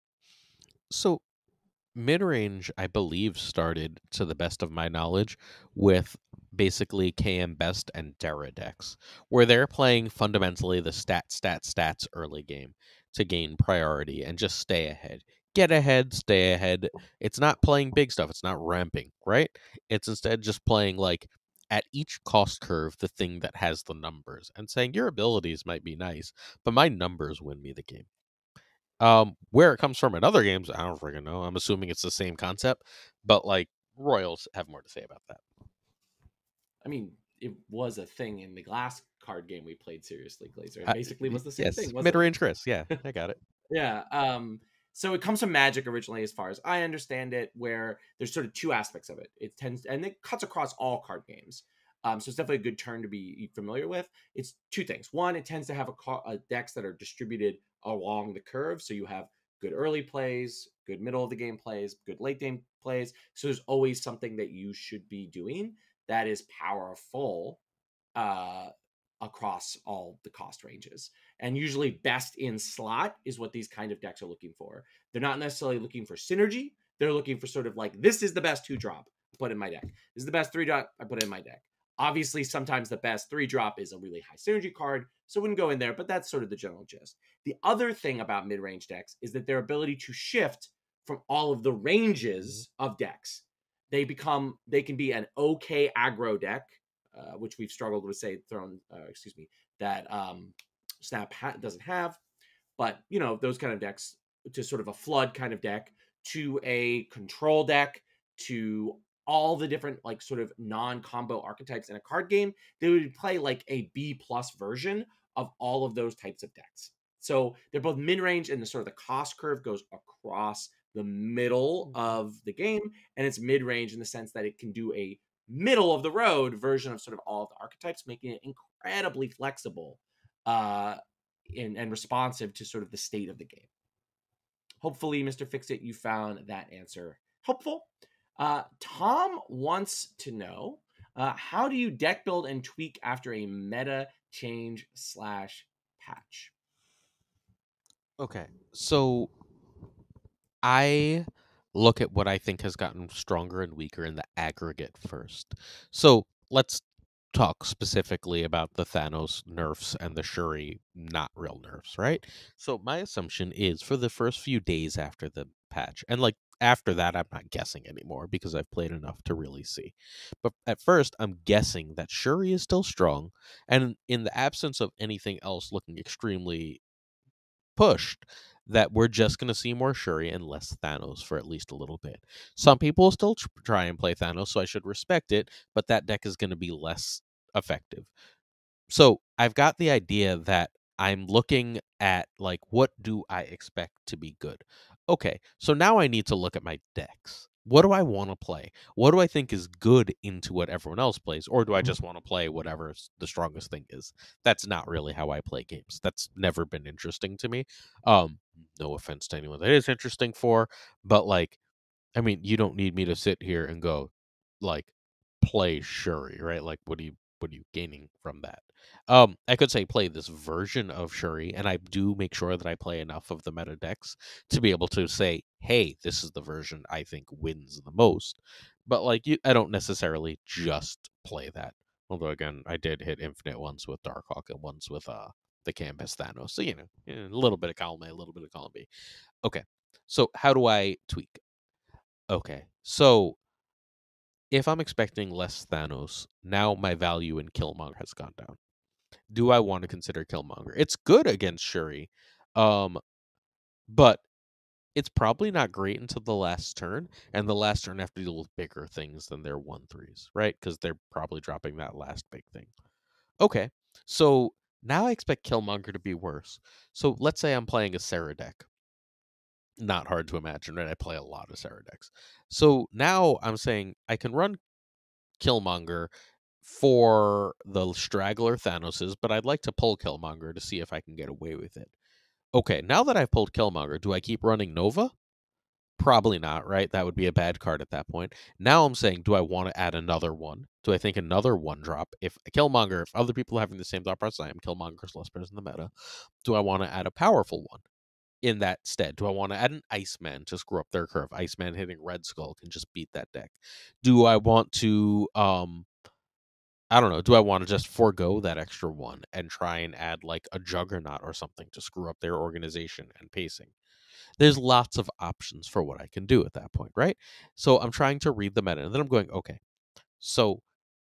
So mid range, I believe, started, to the best of my knowledge, with basically K M Best and Dara decks, where they're playing fundamentally the stat, stat, stats early game to gain priority and just stay ahead. Get ahead, stay ahead. It's not playing big stuff, it's not ramping, right? It's instead just playing like at each cost curve the thing that has the numbers and saying your abilities might be nice, but my numbers win me the game. Um, where it comes from in other games, I don't freaking know. I'm assuming it's the same concept, but like Royals have more to say about that.
I mean, it was a thing in the glass card game we played seriously, Glazer. It
Uh,
basically was the same
yes,
thing,
mid
wasn't
range Chris. Yeah,
it?
I got it.
Yeah. Um, so it comes from Magic originally, as far as I understand it, where there's sort of two aspects of it. It tends and it cuts across all card games. Um, so it's definitely a good turn to be familiar with. It's two things. One, it tends to have a, ca- a decks that are distributed along the curve, so you have good early plays, good middle of the game plays, good late game plays. So there's always something that you should be doing that is powerful uh, across all the cost ranges. And usually, best in slot is what these kind of decks are looking for. They're not necessarily looking for synergy. They're looking for sort of like, this is the best two drop I put in my deck. This is the best three drop I put in my deck. Obviously, sometimes the best three drop is a really high synergy card, so it wouldn't go in there, but that's sort of the general gist. The other thing about mid range decks is that their ability to shift from all of the ranges of decks. they become they can be an okay aggro deck, uh, which we've struggled with, say, thrown, uh, excuse me, that um, Snap ha- doesn't have. But you know, those kind of decks, to sort of a flood kind of deck, to a control deck, to all the different like sort of non-combo archetypes in a card game, they would play like a B plus version of all of those types of decks. So they're both mid-range, and the sort of the cost curve goes across the middle of the game, and it's mid-range in the sense that it can do a middle of the road version of sort of all of the archetypes, making it incredibly flexible uh and, and responsive to sort of the state of the game. Hopefully, Mister Fixit, you found that answer helpful. Uh, Tom wants to know, uh, how do you deck build and tweak after a meta change slash patch?
Okay, so I look at what I think has gotten stronger and weaker in the aggregate first. So let's talk specifically about the Thanos nerfs and the Shuri not real nerfs, right? So my assumption is for the first few days after the patch, and like after that, I'm not guessing anymore because I've played enough to really see. But at first, I'm guessing that Shuri is still strong, and in the absence of anything else looking extremely pushed, that we're just going to see more Shuri and less Thanos for at least a little bit. Some people will still tr- try and play Thanos, so I should respect it, but that deck is going to be less effective. So I've got the idea that I'm looking at like what do I expect to be good. Okay, so now I need to look at my decks. What do I want to play? What do I think is good into what everyone else plays? Or do I just want to play whatever the strongest thing is? That's not really how I play games. That's never been interesting to me. Um, no offense to anyone that is interesting for, but like I mean, you don't need me to sit here and go, like, play Shuri, right? Like, what do you what are you gaining from that? Um, I could say play this version of Shuri, and I do make sure that I play enough of the meta decks to be able to say, hey, this is the version I think wins the most. But like, you, I don't necessarily just play that. Although again, I did hit infinite ones with Darkhawk and ones with uh the Canvas Thanos. So you know, a little bit of column A, a little bit of column B. Okay, so how do I tweak? Okay. So if I'm expecting less Thanos, now my value in Killmonger has gone down. Do I want to consider Killmonger? It's good against Shuri, um, but it's probably not great until the last turn, and the last turn have to deal with bigger things than their one threes, right? Because they're probably dropping that last big thing. Okay, so now I expect Killmonger to be worse. So let's say I'm playing a Sarah deck. Not hard to imagine, right? I play a lot of Sarah decks. So now I'm saying I can run Killmonger for the straggler Thanoses, but I'd like to pull Killmonger to see if I can get away with it. Okay, now that I've pulled Killmonger, do I keep running Nova? Probably not, right? That would be a bad card at that point. Now I'm saying, do I want to add another one? Do I think another one drop? If Killmonger, if other people are having the same thought process I am, Killmonger's less present in the meta. Do I want to add a powerful one in that stead? Do I want to add an Iceman to screw up their curve? Iceman hitting Red Skull can just beat that deck. Do I want to um I don't know. Do I want to just forego that extra one and try and add like a juggernaut or something to screw up their organization and pacing? There's lots of options for what I can do at that point, right? So I'm trying to read the meta, and then I'm going, okay, so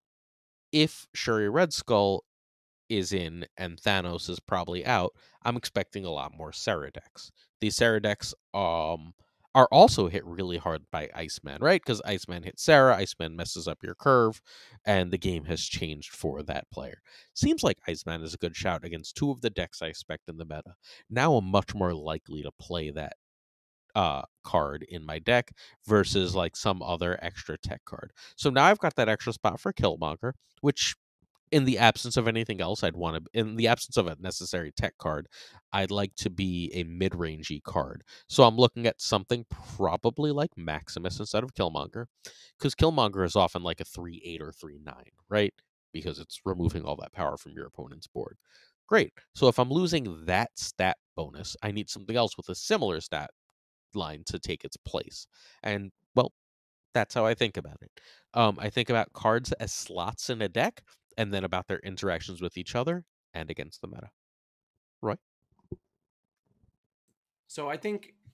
if Shuri Red Skull is in and Thanos is probably out, I'm expecting a lot more Sarah decks. These Sarah decks um are also hit really hard by Iceman, right? Because Iceman hits Sarah, Iceman messes up your curve, and the game has changed for that player. Seems like Iceman is a good shout against two of the decks I expect in the meta. Now I'm much more likely to play that uh card in my deck versus like some other extra tech card. So now I've got that extra spot for Killmonger, which in the absence of anything else, I'd want to, in the absence of a necessary tech card, I'd like to be a mid rangey card. So I'm looking at something probably like Maximus instead of Killmonger, because Killmonger is often like a three eight or three nine, right? Because it's removing all that power from your opponent's board. Great. So if I'm losing that stat bonus, I need something else with a similar stat line to take its place. And, well, that's how I think about it. Um, I think about cards as slots in a deck, and then about their interactions with each other and against the meta. Roy?
So I think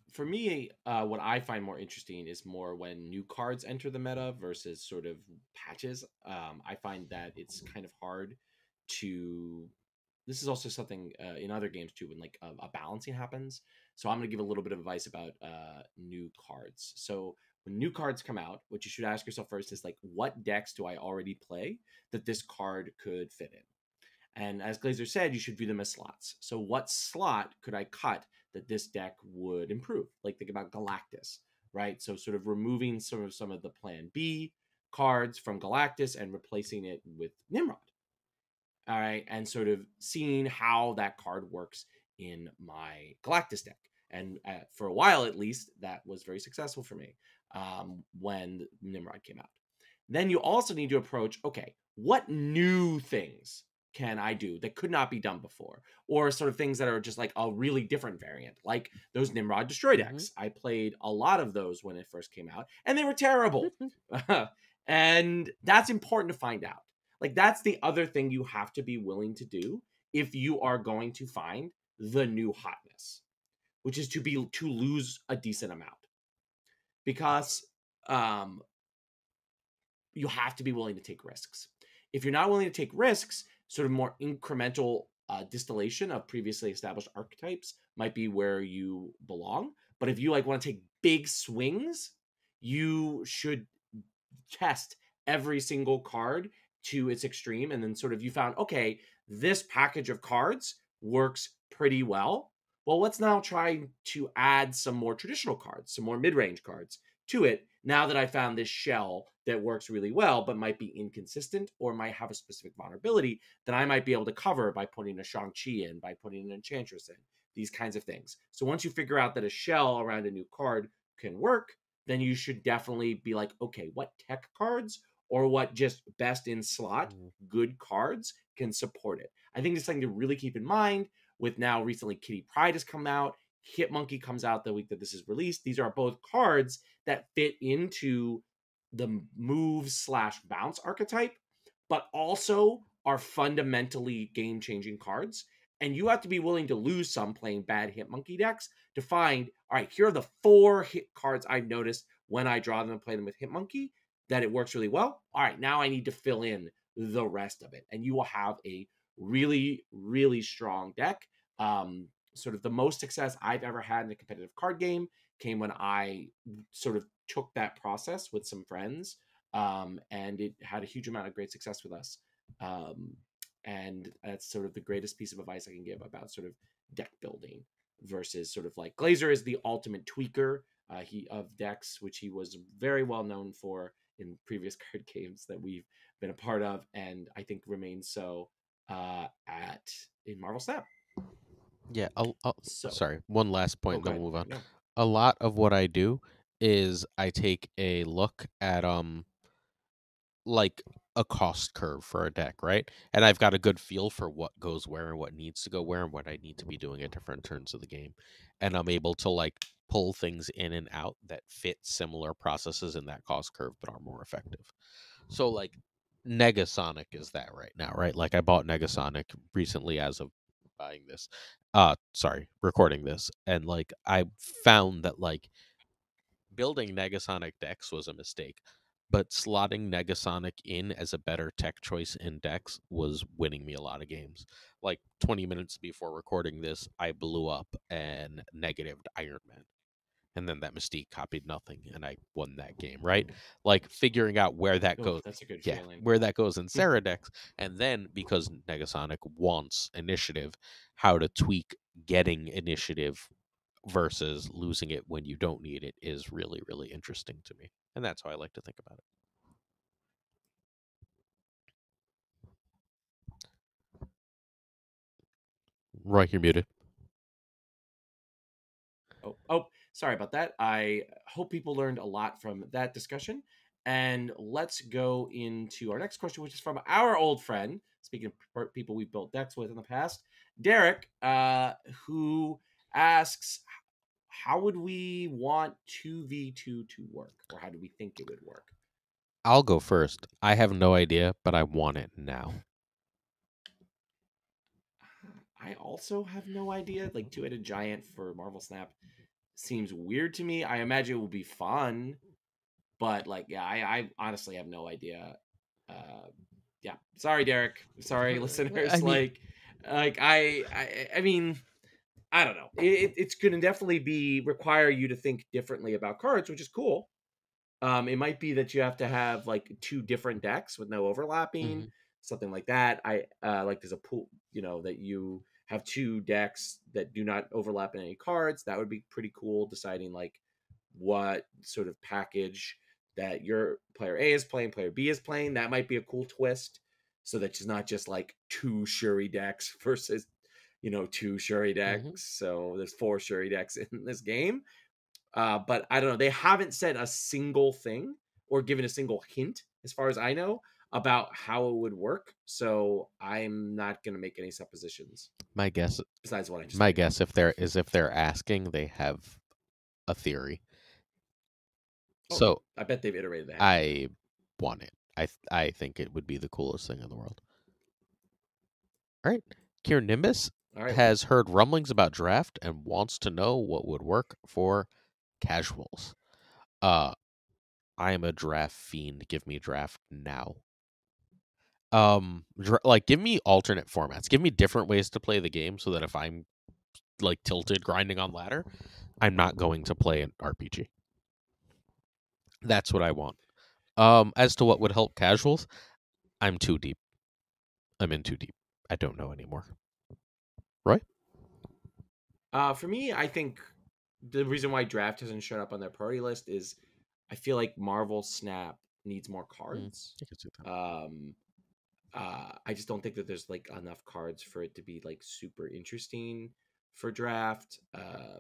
for me, uh, what I find more interesting is more when new cards enter the meta versus sort of patches. Um, I find that it's kind of hard to. This is also something uh, in other games too, when like a, a balancing happens. So I'm going to give a little bit of advice about uh, new cards. So when new cards come out, what you should ask yourself first is like, what decks do I already play that this card could fit in? And as Glazer said, you should view them as slots. So what slot could I cut that this deck would improve? Like think about Galactus, right? So sort of removing some of some of the Plan B cards from Galactus and replacing it with Nimrod. All right, and sort of seeing how that card works in my Galactus deck. And uh, for a while, at least, that was very successful for me um, when Nimrod came out. Then you also need to approach, okay, what new things can I do that could not be done before? Or sort of things that are just like a really different variant, like those Nimrod Destroy
Mm-hmm.
decks. I played a lot of those when it first came out, and they were terrible. And that's important to find out. Like, that's the other thing you have to be willing to do if you are going to find the new hotness, which is to be to lose a decent amount. Because um you have to be willing to take risks. If you're not willing to take risks, sort of more incremental uh, distillation of previously established archetypes might be where you belong. But if you like want to take big swings, you should test every single card to its extreme, and then sort of you found, okay, this package of cards works pretty well. Well, let's now try to add some more traditional cards, some more mid-range cards to it, now that I found this shell that works really well, but might be inconsistent or might have a specific vulnerability that I might be able to cover by putting a Shang-Chi in, by putting an Enchantress in, these kinds of things. So once you figure out that a shell around a new card can work, then you should definitely be like, okay, what tech cards or what just best in slot
Mm.
good cards can support it? I think it's something to really keep in mind. With now recently Kitty Pryde has come out, Hit Monkey comes out the week that this is released. These are both cards that fit into the move slash bounce archetype, but also are fundamentally game changing cards. And you have to be willing to lose some playing bad Hit Monkey decks to find, all right, here are the four hit cards I've noticed when I draw them and play them with Hit Monkey that it works really well. All right, now I need to fill in the rest of it. And you will have a really, really strong deck. Um, sort of the most success I've ever had in a competitive card game came when I sort of took that process with some friends, um, and it had a huge amount of great success with us. Um, and that's sort of the greatest piece of advice I can give about sort of deck building versus sort of like Glazer is the ultimate tweaker uh, he of decks, which he was very well known for in previous card games that we've been a part of, and I think remains so uh, at in Marvel Snap.
Yeah. I'll, I'll,
So,
sorry. One last point,
oh,
and
go
then
ahead.
we'll move on.
No,
A lot of what I do is I take a look at um like a cost curve for a deck, right? And I've got a good feel for what goes where and what needs to go where and what I need to be doing at different turns of the game. And I'm able to like pull things in and out that fit similar processes in that cost curve but are more effective. So like Negasonic is that right now, right? Like I bought Negasonic recently as of buying this. Uh sorry, recording this. And like I found that like building Negasonic decks was a mistake, but slotting Negasonic in as a better tech choice in decks was winning me a lot of games. Like twenty minutes before recording this, I blew up and negatived Iron Man. And then that Mystique copied nothing, and I won that game, right? Like figuring out where that
oh,
goes.
that's a good
Yeah,
feeling.
where that goes in Sarah decks. And then because Negasonic wants initiative, how to tweak getting initiative versus losing it when you don't need it is really, really interesting to me. And that's how I like to think about it. Roy, you're muted.
Oh, oh, sorry about that. I hope people learned a lot from that discussion. And let's go into our next question, which is from our old friend, speaking of people we've built decks with in the past, Derek, uh, who asks, how would we want two v two to work? Or how do we think it would work?
I'll go first. I have no idea, but I want it now.
I also have no idea. Like two-headed giant for Marvel Snap seems weird to me. I imagine it will be fun, but like, yeah, I, I honestly have no idea. Uh, yeah, sorry, Derek. Sorry,
I
listeners.
mean,
Like, like I, I, I mean, I don't know. It, it's going to definitely be require you to think differently about cards, which is cool. Um, it might be that you have to have like two different decks with no overlapping,
mhm.
something like that. I uh, like there's a pool, you know, that you have two decks that do not overlap in any cards. That would be pretty cool. Deciding like what sort of package that your player A is playing, player B is playing. That might be a cool twist. So that it's not just like two Shuri decks versus, you know, two Shuri
Mhm.
decks. So there's four Shuri decks in this game. Uh, but I don't know. They haven't said a single thing or given a single hint, as far as I know, about how it would work. So I'm not going to make any suppositions
My guess,
besides what I just
my
made.
guess, if they're is if they're asking, they have a theory.
Oh,
So
I bet they've iterated the heck out of it.
I want it. I th- I think it would be the coolest thing in the world. All right, Kier Nimbus
All right.
has heard rumblings about draft and wants to know what would work for casuals. Uh, I am a draft fiend. Give me draft now. Um, dra- like give me alternate formats. Give me different ways to play the game so that if I'm like tilted grinding on ladder, I'm not going to play an R P G. That's what I want. Um, as to what would help casuals, I'm too deep. I'm in too deep. I don't know anymore. Roy?
Uh, for me, I think the reason why draft hasn't showed up on their priority list is I feel like Marvel Snap needs more
Mm,
cards.
I can see that.
Um, uh, I just don't think that there's like enough cards for it to be like super interesting for draft. Uh,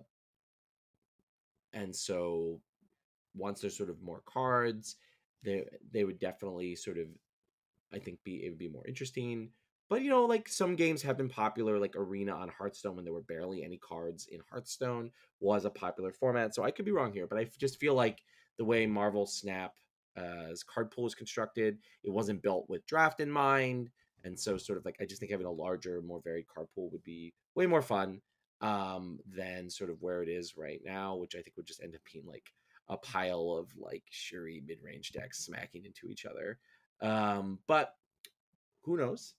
and so once there's sort of more cards, they they would definitely sort of I think be it would be more interesting. But you know, like some games have been popular, like Arena on Hearthstone when there were barely any cards in Hearthstone was a popular format. So I could be wrong here, but I just feel like the way Marvel Snap uh, as card pool is constructed, it wasn't built with draft in mind, and so sort of like I just think having a larger, more varied card pool would be way more fun um, than sort of where it is right now, which I think would just end up being like a pile of like Shuri mid range decks smacking into each other. Um, but who knows?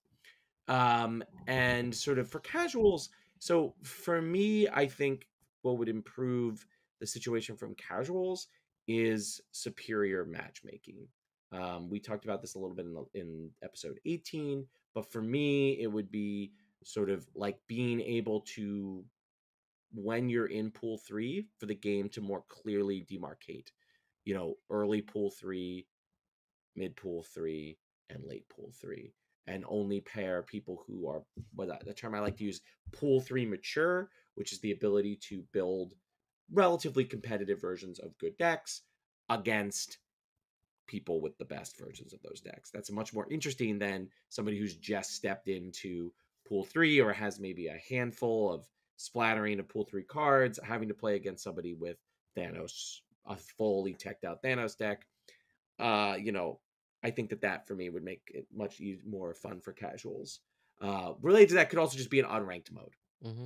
Um, and sort of for casuals, so for me, I think what would improve the situation from casuals is superior matchmaking. Um, we talked about this a little bit in, the, in episode eighteen, but for me, it would be sort of like being able to, when you're in pool three, for the game to more clearly demarcate, you know, early pool three, mid pool three, and late pool three, and only pair people who are what well, the term I like to use pool three mature, which is the ability to build relatively competitive versions of good decks against people with the best versions of those decks. That's much more interesting than somebody who's just stepped into pool three or has maybe a handful of splattering of pool three cards, having to play against somebody with Thanos, a fully teched out Thanos deck. Uh, you know, I think that that for me would make it much e- more fun for casuals. Uh, related to that could also just be an unranked mode,
Mm-hmm.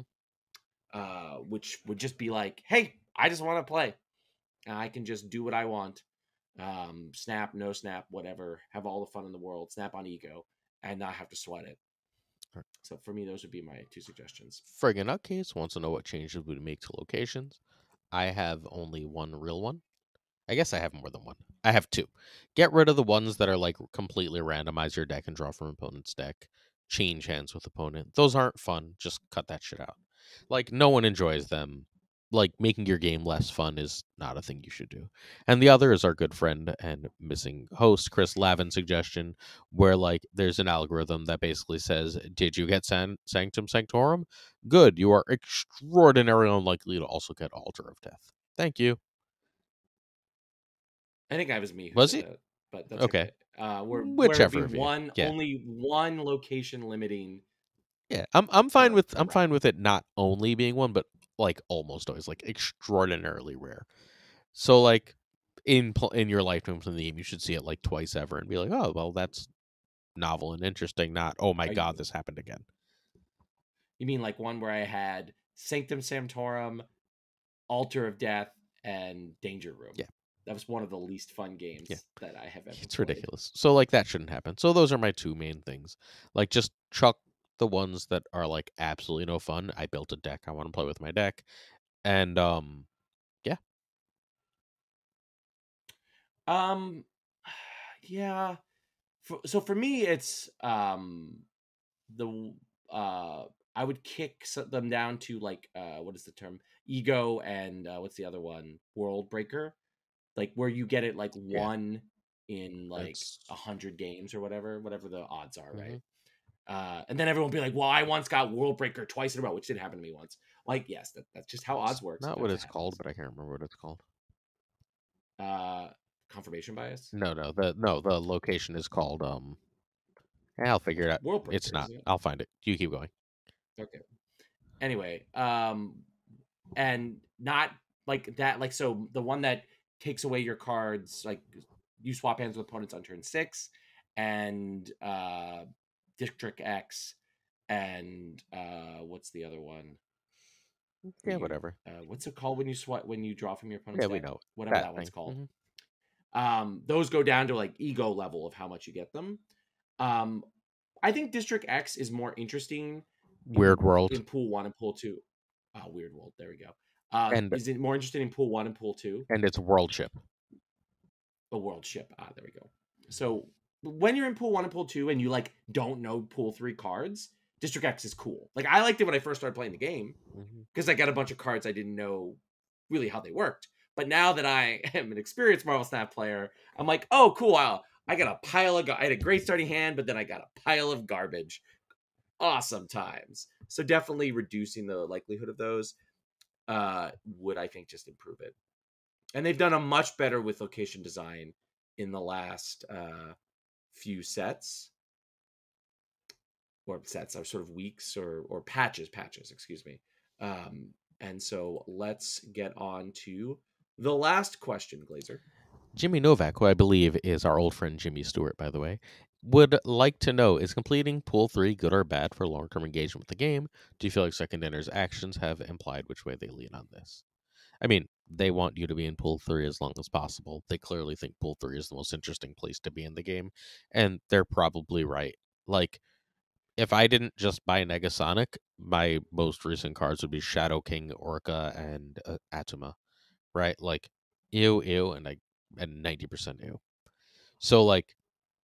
uh, which would just be like, hey, I just want to play. And I can just do what I want. Um, snap, no snap, whatever. Have all the fun in the world. Snap on ego, and not have to sweat it. So for me, those would be my two suggestions.
Friggin' Nutcase wants to know what changes would make to locations. I have only one real one. I guess I have more than one. I have two. Get rid of the ones that are like completely randomize your deck and draw from opponent's deck. Change hands with opponent. Those aren't fun. Just cut that shit out. Like no one enjoys them. Like making your game less fun is not a thing you should do. And the other is our good friend and missing host Chris Lavin's suggestion, where like there's an algorithm that basically says, "Did you get San- Sanctum Sanctorum? Good. You are extraordinarily unlikely to also get Altar of Death. Thank you."
I think I was me who
Was
said
it?
that, but that's
Okay.
okay. Uh, where where it'd be
Whichever of you.
one
Yeah.
only one location limiting
Yeah. I'm I'm fine
for
with
for
I'm fine
round.
with it not only being one, but like almost always like extraordinarily rare. So like in pl- in your lifetime in the game, you should see it like twice ever and be like, oh well, that's novel and interesting. Not oh my
Are
god,
you
this happened again.
you mean like one where I had Sanctum Sanctorum, Altar of Death, and Danger Room.
Yeah.
That was one of the least fun games
Yeah.
that I have ever
It's
played.
ridiculous. So like that shouldn't happen. So those are my two main things. Like just chuck the ones that are like absolutely no fun. I built a deck. I want to play with my deck. And um yeah.
Um yeah. For, so for me it's um the uh I would kick s- them down to like uh what is the term? Ego and uh, what's the other one? World Breaker. Like where you get it like
Yeah.
one in like
That's
a hundred games or whatever, whatever the odds are, right?
mhm.
Uh, and then everyone will be like, "Well, I once got World Breaker twice in a row," which did happen to me once. Like, yes, that, that's just how
It's
odds work.
not what
Sometimes it
it's called,
happens.
but I can't remember what it's called.
Uh, confirmation bias.
No, no. The no, the location is called um eh, I'll figure it out.
World
It's
Breaker,
not.
isn't it?
I'll find it. You keep going.
Okay. Anyway, um, and not like that. Like so, the one that takes away your cards, like you swap hands with opponents on turn six, and uh, District X, and uh, what's the other one? Where
Yeah,
you
whatever.
uh, what's it called when you swap when you draw from your opponent's
Yeah, we
deck?
know it.
Whatever
That
that one's
thing.
called.
hmm
Um, those go down to like ego level of how much you get them. Um, I think District X is more interesting in
Weird World.
in pool one and pool two. Oh, Weird World. There we go. Uh,
And
is it more interesting in pool one and pool two?
and it's World Ship.
A world ship. Ah, there we go. So when you're in pool one and pool two and you like don't know pool three cards, District X is cool. Like I liked it when I first started playing the game
hmm
because I got a bunch of cards I didn't know really how they worked. But now that I am an experienced Marvel Snap player, I'm like, oh, cool. Wow, I got a pile of. I had a great starting hand, but then I got a pile of garbage. Awesome times. So definitely reducing the likelihood of those uh, would I think just improve it. And they've done a much better with location design in the last uh, few sets or sets or sort of weeks or or patches patches excuse me um and so let's get on to the last question, Glazer.
Jimmy Novak, who I believe is our old friend Jimmy Stewart, by the way, would like to know: is completing Pool Three good or bad for long-term engagement with the game? Do you feel like Second Dinner's actions have implied which way they lean on this? I mean, they want you to be in Pool Three as long as possible. They clearly think Pool Three is the most interesting place to be in the game, and they're probably right. Like, if I didn't just buy Negasonic, my most recent cards would be Shadow King, Orca, and uh, Atuma, right? Like, ew, ew, and I and ninety percent ew. So like,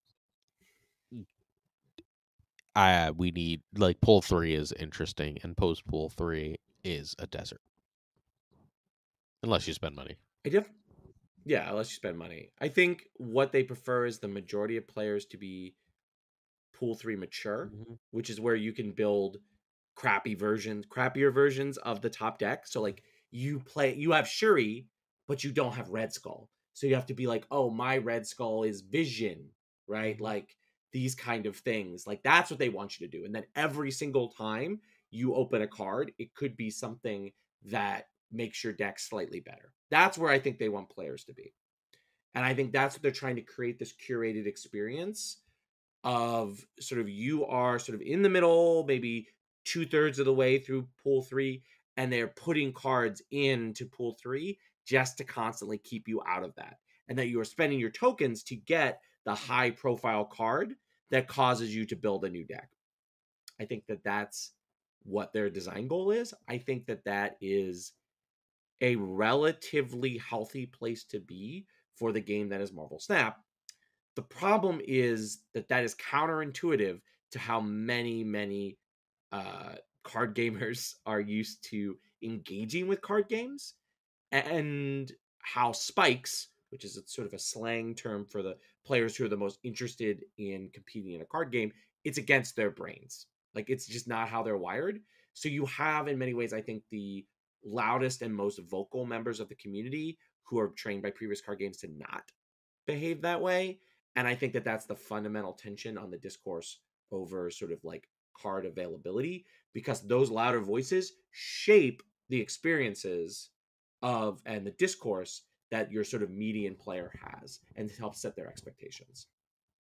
I we need like Pool Three is interesting, and post Pool Three is a desert, unless you spend money.
I def- yeah, unless you spend money. I think what they prefer is the majority of players to be pool three mature,
hmm
which is where you can build crappy versions, crappier versions of the top deck. So like you play, you have Shuri, but you don't have Red Skull. So you have to be like, oh, my Red Skull is Vision, right?
hmm
Like these kind of things. Like that's what they want you to do. And then every single time you open a card, it could be something that makes your deck slightly better. That's where I think they want players to be. And I think that's what they're trying to create, this curated experience of sort of you are sort of in the middle, maybe two thirds of the way through pool three, and they're putting cards into pool three just to constantly keep you out of that. And that you are spending your tokens to get the high profile card that causes you to build a new deck. I think that that's what their design goal is. I think that that is a relatively healthy place to be for the game that is Marvel Snap. The problem is that that is counterintuitive to how many, many uh, card gamers are used to engaging with card games, and how spikes, which is a, sort of a slang term for the players who are the most interested in competing in a card game, it's against their brains. Like it's just not how they're wired. So you have, in many ways, I think the loudest and most vocal members of the community who are trained by previous card games to not behave that way. And I think that that's the fundamental tension on the discourse over sort of like card availability, because those louder voices shape the experiences of and the discourse that your sort of median player has and help set their expectations.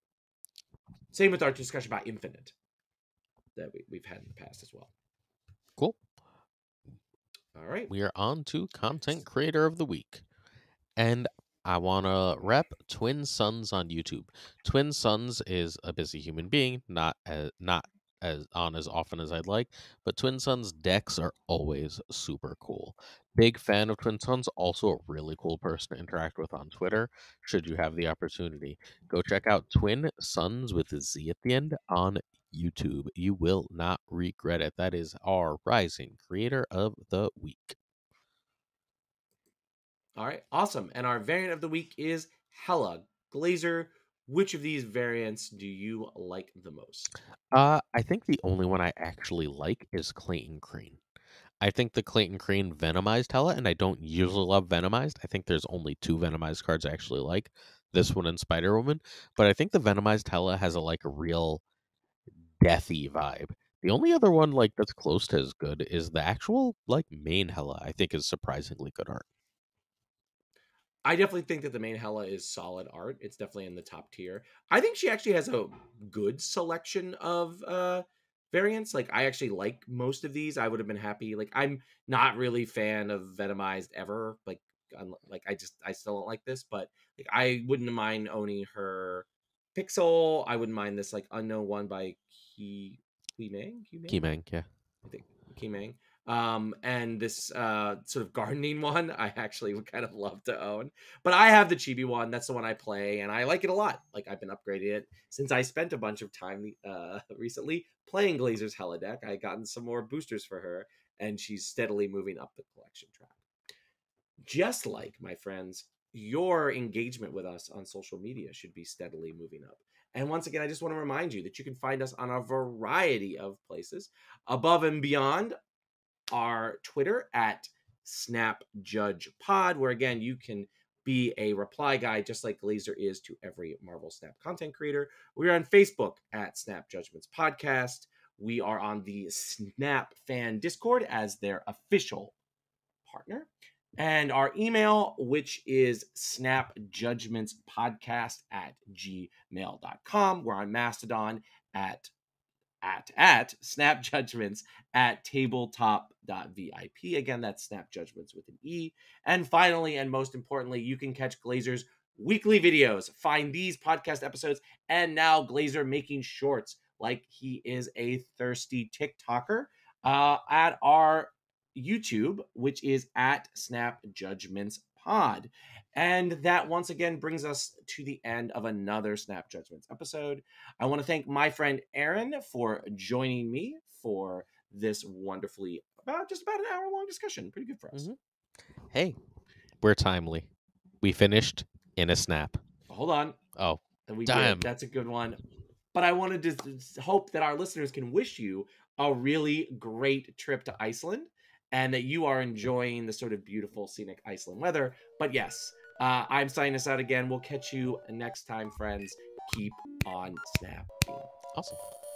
Same with our discussion about Infinite that we, we've had in the past as well.
Cool.
All right.
We are on to content creator of the week. And I want to rep Twin Sons on YouTube. Twin Sons is a busy human being, not as, not as on as often as I'd like, but Twin Sons decks are always super cool. Big fan of Twin Sons, also a really cool person to interact with on Twitter, should you have the opportunity. Go check out Twin Sons with a Z at the end on YouTube. You will not regret it. That is our rising creator of the week.
All right, awesome. And our variant of the week is Hella. Glazer, which of these variants do you like the most?
Uh, I think the only one I actually like is Clayton Crane. I think the Clayton Crane Venomized Hella, and I don't usually love Venomized. I think there's only two Venomized cards I actually like, this one and Spider Woman. But I think the Venomized Hella has a like a real deathy vibe. The only other one like that's close to as good is the actual like main Hella. I think is surprisingly good art.
I definitely think that the main Hella is solid art. It's definitely in the top tier. I think she actually has a good selection of uh variants. Like I actually like most of these. I would have been happy. Like I'm not really fan of Venomized ever. Like I'm, like I just I still don't like this, but like I wouldn't mind owning her Pixel. I wouldn't mind this like unknown one by Ki Kui Ming. Kui Ming?
Keybank, yeah.
I think Kimang. Um, and this uh, sort of gardening one, I actually would kind of love to own. But I have the Chibi one. That's the one I play, and I like it a lot. Like I've been upgrading it since I spent a bunch of time uh, recently playing Glazer's Hella deck. I gotten some more boosters for her, and she's steadily moving up the collection track. Just like my friends, your engagement with us on social media should be steadily moving up. And once again, I just want to remind you that you can find us on a variety of places above and beyond our Twitter at Snap Judge Pod, where again, you can be a reply guy just like Glazer is to every Marvel Snap content creator. We're on Facebook at Snap Judgments Podcast. We are on the Snap Fan Discord as their official partner. And our email, which is snapjudgmentspodcast at gmail dot com. We're on Mastadon at at at snap judgments at tabletop.vip. Again, that's snap judgments with an E. And finally, and most importantly, you can catch Glazer's weekly videos. Find these podcast episodes and now Glazer making shorts like he is a thirsty TikToker uh, at our YouTube, which is at Snap Judgments Pod. And that once again brings us to the end of another Snap Judgments episode. I want to thank my friend Aaron for joining me for this wonderfully about just about an hour long discussion. Pretty good for us.
Mm-hmm. Hey, we're timely. We finished in a snap.
Hold on.
Oh,
And we
damn.
did. That's a good one. But I wanted to hope that our listeners can wish you a really great trip to Iceland and that you are enjoying the sort of beautiful scenic Iceland weather. But yes, uh, I'm signing us out again. We'll catch you next time, friends. Keep on snapping.
Awesome.